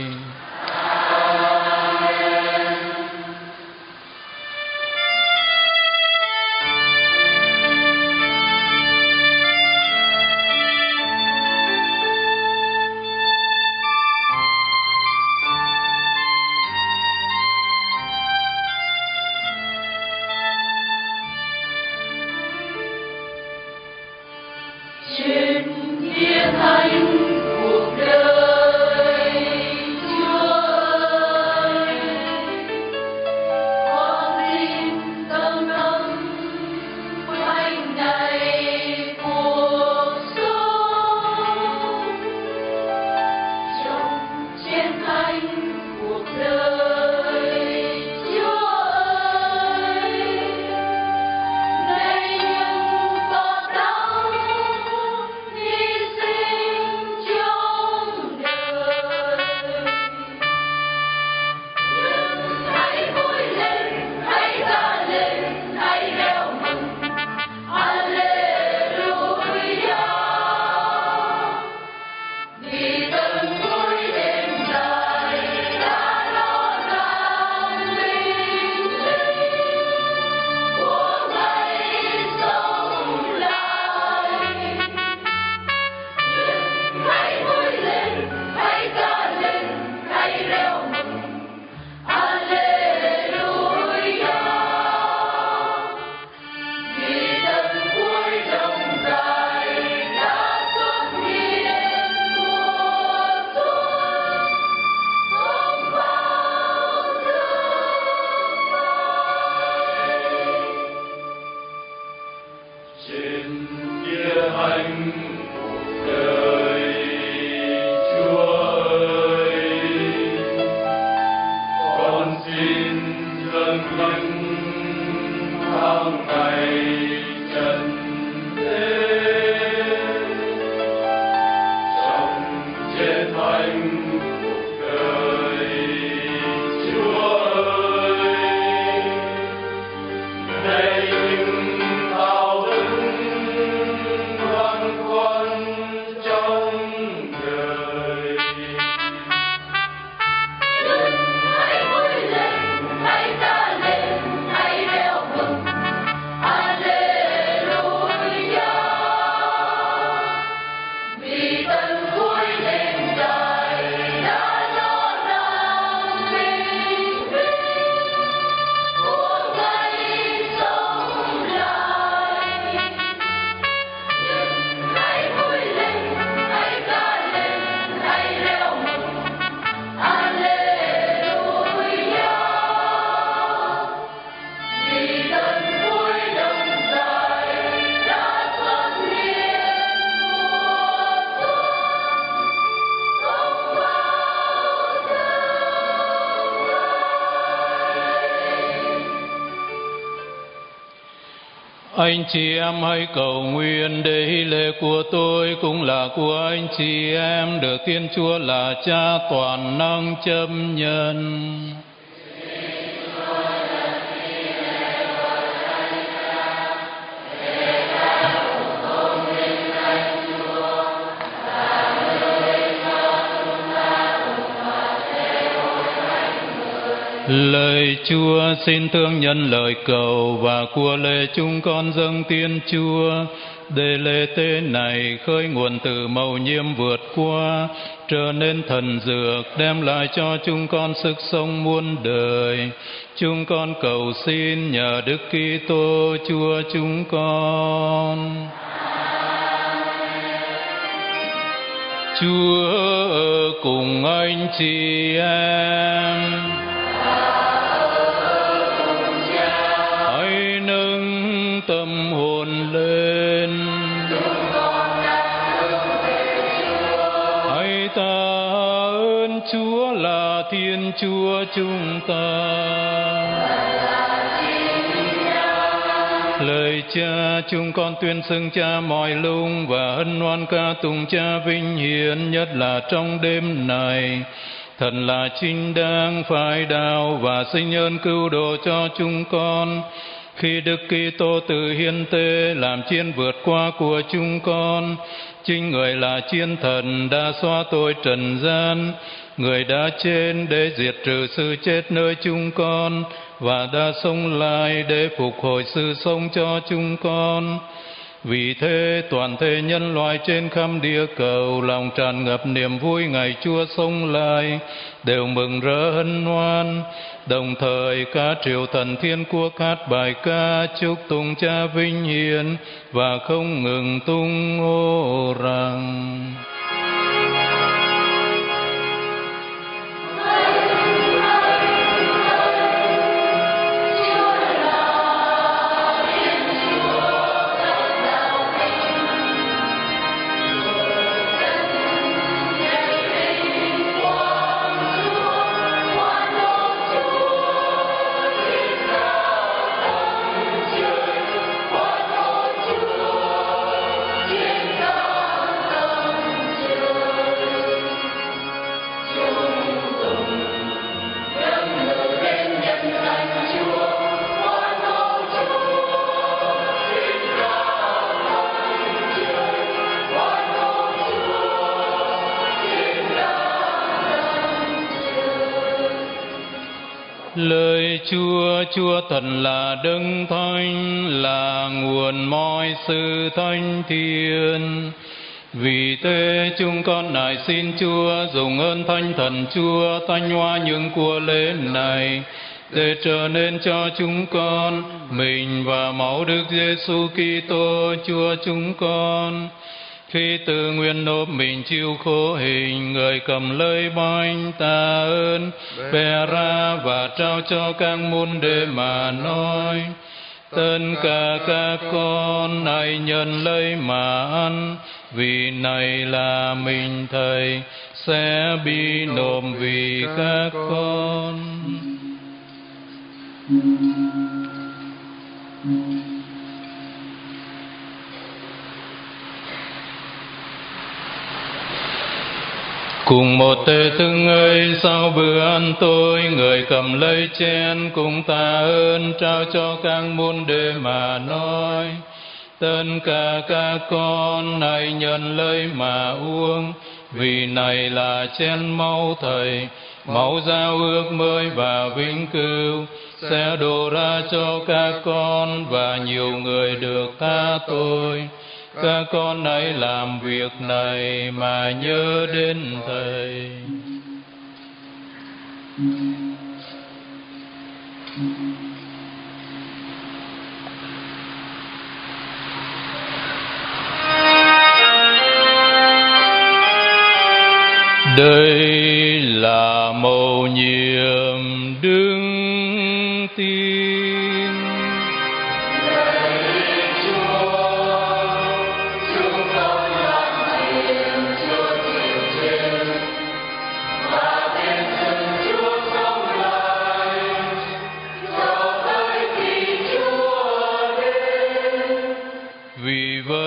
Anh chị em hãy cầu nguyện để hy lễ của tôi cũng là của anh chị em được Thiên Chúa là Cha toàn năng chấp nhận. Lời Chúa xin thương nhân lời cầu và của lễ chúng con dâng Thiên Chúa, để lễ tế này khơi nguồn từ mầu nhiệm vượt qua, trở nên thần dược đem lại cho chúng con sức sống muôn đời. Chúng con cầu xin nhờ Đức Kitô Chúa chúng con. Chúa ở cùng anh chị em. Hãy nâng tâm hồn lên. Hãy tạ ơn Chúa là Thiên Chúa chúng ta. Lời Cha chúng con tuyên xưng Cha mọi lúc và hân hoan ca tụng Cha vinh hiển, nhất là trong đêm này. Thần là chính đáng phải đạo và sinh ơn cứu độ cho chúng con. Khi Đức Kitô từ hiến tế làm chiên vượt qua của chúng con, chính Người là chiến thần đã xóa tội trần gian. Người đã chết để diệt trừ sự chết nơi chúng con và đã sống lại để phục hồi sự sống cho chúng con. Vì thế toàn thể nhân loại trên khắp địa cầu lòng tràn ngập niềm vui ngày Chúa sống lại, đều mừng rỡ hân hoan. Đồng thời cả triệu thần thiên quốc hát bài ca chúc tụng Cha vinh hiển và không ngừng tung hô rằng: Lời Chúa, Chúa thần là Đấng Thánh, là nguồn mọi sự thánh thiện. Vì thế chúng con nài xin Chúa dùng ơn Thánh Thần Chúa thanh hóa những của lễ này, để trở nên cho chúng con mình và máu Đức Giêsu Kitô Chúa chúng con. Khi tự nguyện nộp mình chịu khổ hình, Người cầm lấy bánh tạ ơn, bẻ ra và trao cho các môn đệ mà nói: tất cả các con hãy nhận lấy mà ăn, vì này là mình Thầy sẽ bị nộp vì các con. Cùng một tề thức ấy sau bữa ăn tối, Người cầm lấy chén cùng tạ ơn trao cho các môn đệ mà nói: tất cả các con hãy nhận lấy mà uống, vì này là chén máu Thầy, máu giao ước mới và vĩnh cửu, sẽ đổ ra cho các con và nhiều người được tha tội. Các con hãy làm việc này mà nhớ đến Thầy. Đây là mầu nhiệm đức tin.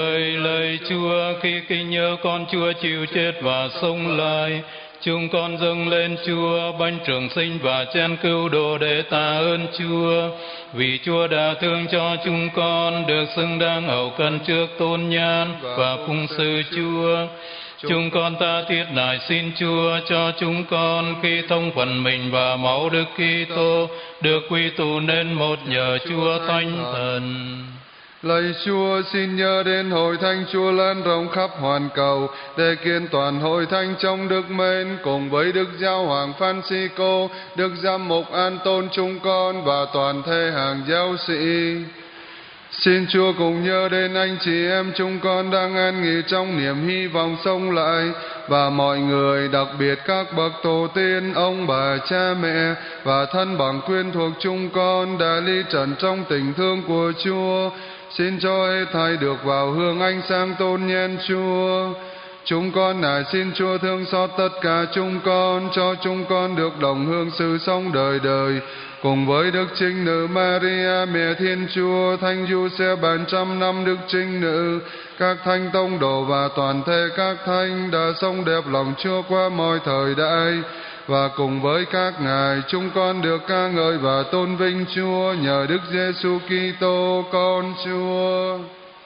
người lạy Chúa, khi kinh nhớ con Chúa chịu chết và sống lại, chúng con dâng lên Chúa bánh trường sinh và chén cứu độ để tạ ơn Chúa, vì Chúa đã thương cho chúng con được xứng đáng hầu cân trước tôn nhan và phụng sự Chúa. Chúng con ta thiết nài xin Chúa cho chúng con khi thông phần mình và máu Đức Kitô được quy tụ nên một nhờ Chúa Thánh Thần. Lạy Chúa, xin nhớ đến hội thánh Chúa lan rộng khắp hoàn cầu, để kiên toàn hội thánh trong đức mến, cùng với Đức Giáo hoàng Francisco, Đức Giám mục An Tôn chúng con và toàn thể hàng giáo sĩ. Xin Chúa cùng nhớ đến anh chị em chúng con đang an nghỉ trong niềm hy vọng sống lại, và mọi người, đặc biệt các bậc tổ tiên, ông bà, cha mẹ và thân bằng quyến thuộc chúng con đã ly trần trong tình thương của Chúa. Xin cho hết thảy được vào hương ánh sáng tôn nhen Chúa. Chúng con nài xin Chúa thương xót tất cả chúng con, cho chúng con được đồng hương sự sống đời đời, cùng với Đức Trinh Nữ Maria, Mẹ Thiên Chúa, Thánh Giuse 700 năm Đức Trinh Nữ, các thánh tông đồ và toàn thể các thánh đã sống đẹp lòng Chúa qua mọi thời đại. Và cùng với các ngài, chúng con được ca ngợi và tôn vinh Chúa nhờ Đức Giêsu Kitô con Chúa.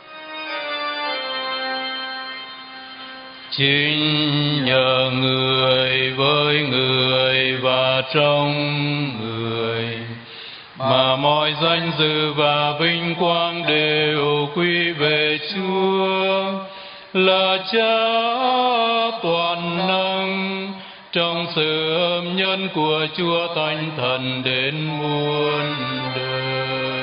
Chính nhờ người với người và trong người mà mọi danh dự và vinh quang đều quy về Chúa là Cha toàn năng, trong sự âm nhân của Chúa Thánh Thần đến muôn đời.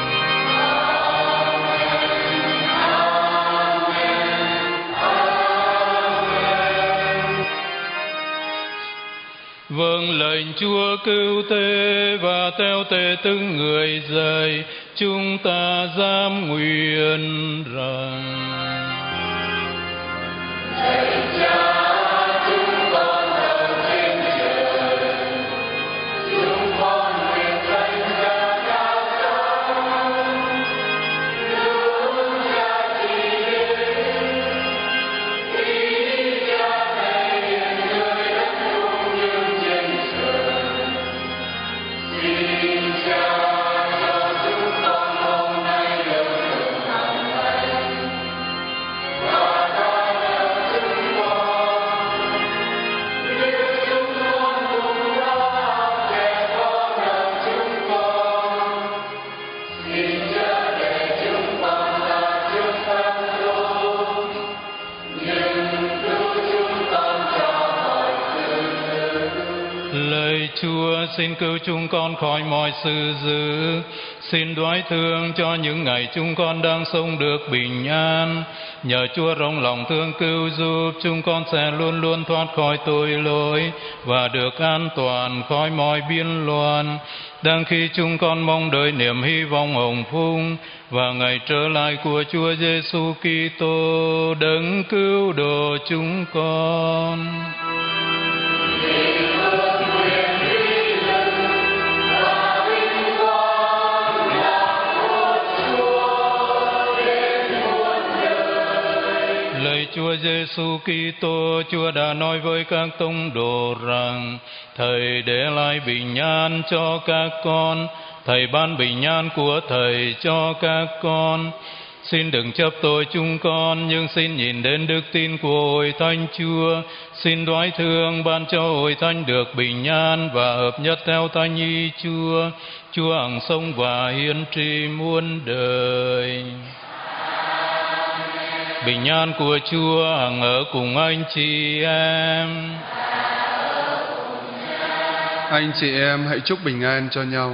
Vâng lệnh Chúa cứu thế và theo thế từng người dạy, chúng ta dám nguyện rằng: Lạy Cha, chúng con ở trên trời, chúng con nguyện danh Cha cao sang, nước Cha trị đến, ý Cha thể hiện nơi đất cũng như trên trời. Xin Cha cho chúng con hôm nay được hưởng hàng ngày, và tha nợ chúng con như chúng con cũng đã kẻ có nợ chúng con. Xin chớ để chúng con ra trước phép lỗi, nhưng cứu chúng con cho mọi sự dữ. Lạy Chúa, xin cứu chúng con khỏi mọi sự dữ. Xin đoái thương cho những ngày chúng con đang sống được bình an. Nhờ Chúa rộng lòng thương cứu giúp, chúng con sẽ luôn luôn thoát khỏi tội lỗi và được an toàn khỏi mọi biên loạn. Đang khi chúng con mong đợi niềm hy vọng hồng phúc và ngày trở lại của Chúa Giêsu Kitô đấng cứu độ chúng con. Lạy Chúa Giêsu Kitô, Chúa đã nói với các tông đồ rằng: Thầy để lại bình an cho các con, Thầy ban bình an của Thầy cho các con. Xin đừng chấp tội chúng con, nhưng xin nhìn đến đức tin của Hội Thánh Chúa. Xin đoái thương ban cho Hội Thánh được bình an và hợp nhất theo Thánh ý Chúa. Chúa hằng sống và hiển trị muôn đời. Bình an của Chúa hằng ở cùng anh chị em. Anh chị em hãy chúc bình an cho nhau.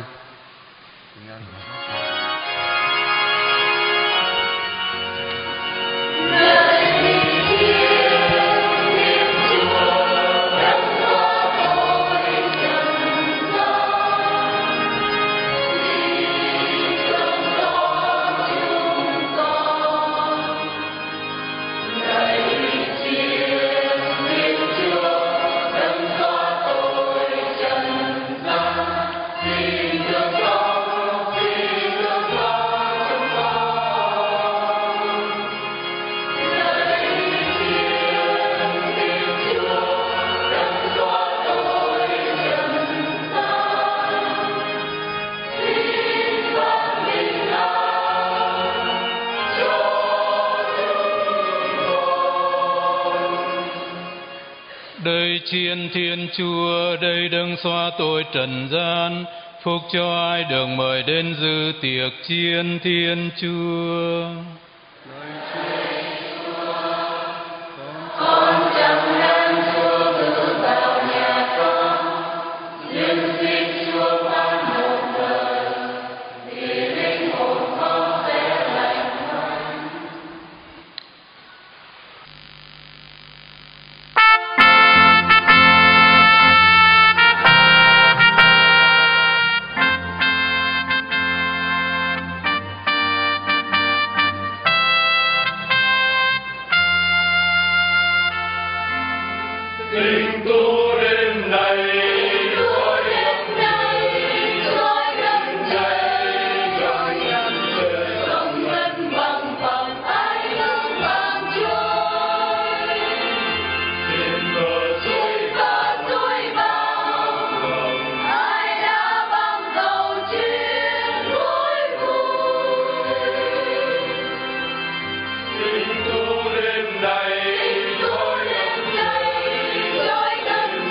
Xin Đây chiên Thiên Chúa, đây đấng xóa tội trần gian, phúc cho ai được mời đến dự tiệc chiên Thiên Chúa. Con chẳng đang Chúa bước vào nhà con, nhưng xin Chúa ban một lời, vì linh hồn con sẽ lành mạnh. Tình tu đêm này, Chúa đêm nay, Chúa đêm nay, Chúa nhắn về sông ngân bằng vòng ai lương vàng trôi. xin bờ Xin bờ xuôi bao, ai đã băng cầu chuyên cuối vui. tình tu đêm này, Chúa đêm nay, Chúa đêm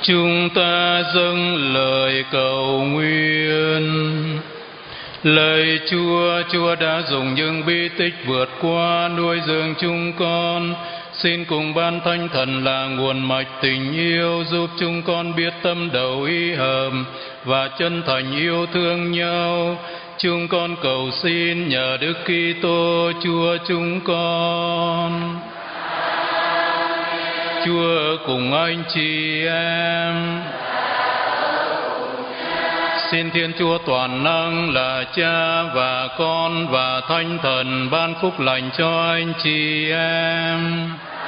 Chúng ta dâng lời cầu nguyện. Lạy Chúa, Chúa đã dùng những bi tích vượt qua nuôi dưỡng chúng con. Xin cùng ban Thánh Thần là nguồn mạch tình yêu, giúp chúng con biết tâm đầu ý hợp và chân thành yêu thương nhau. Chúng con cầu xin nhờ Đức Kitô Chúa chúng con. Chúa cùng anh chị em. Xin Thiên Chúa toàn năng là Cha và Con và Thánh Thần ban phúc lành cho anh chị em.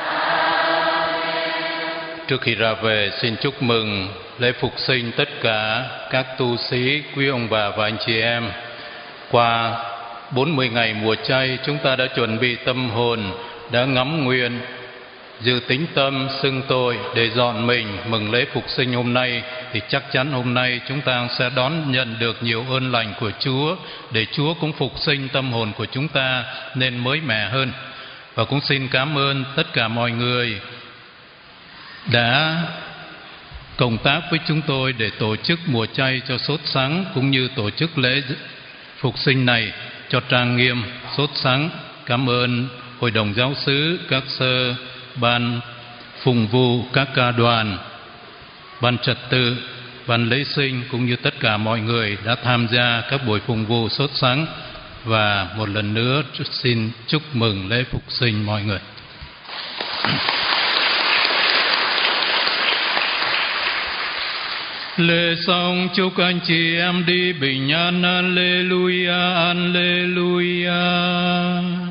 Trước khi ra về, xin chúc mừng lễ phục sinh tất cả các tu sĩ, quý ông bà và anh chị em. Qua 40 ngày mùa chay, chúng ta đã chuẩn bị tâm hồn, đã ngắm nguyện, dự tính tâm xưng tội để dọn mình mừng lễ phục sinh hôm nay, thì chắc chắn hôm nay chúng ta sẽ đón nhận được nhiều ơn lành của Chúa, để Chúa cũng phục sinh tâm hồn của chúng ta nên mới mẻ hơn. Và cũng xin cảm ơn tất cả mọi người đã cộng tác với chúng tôi để tổ chức mùa chay cho sốt sắng, cũng như tổ chức lễ phục sinh này cho trang nghiêm, sốt sắng. Cảm ơn Hội đồng Giáo xứ, các sơ, ban phụng vụ, các ca đoàn, ban trật tự, ban lễ sinh, cũng như tất cả mọi người đã tham gia các buổi phụng vụ sốt sắng. Và một lần nữa xin chúc mừng lễ phục sinh mọi người. Lễ xong, chúc anh chị em đi bình an. Alleluia, Alleluia.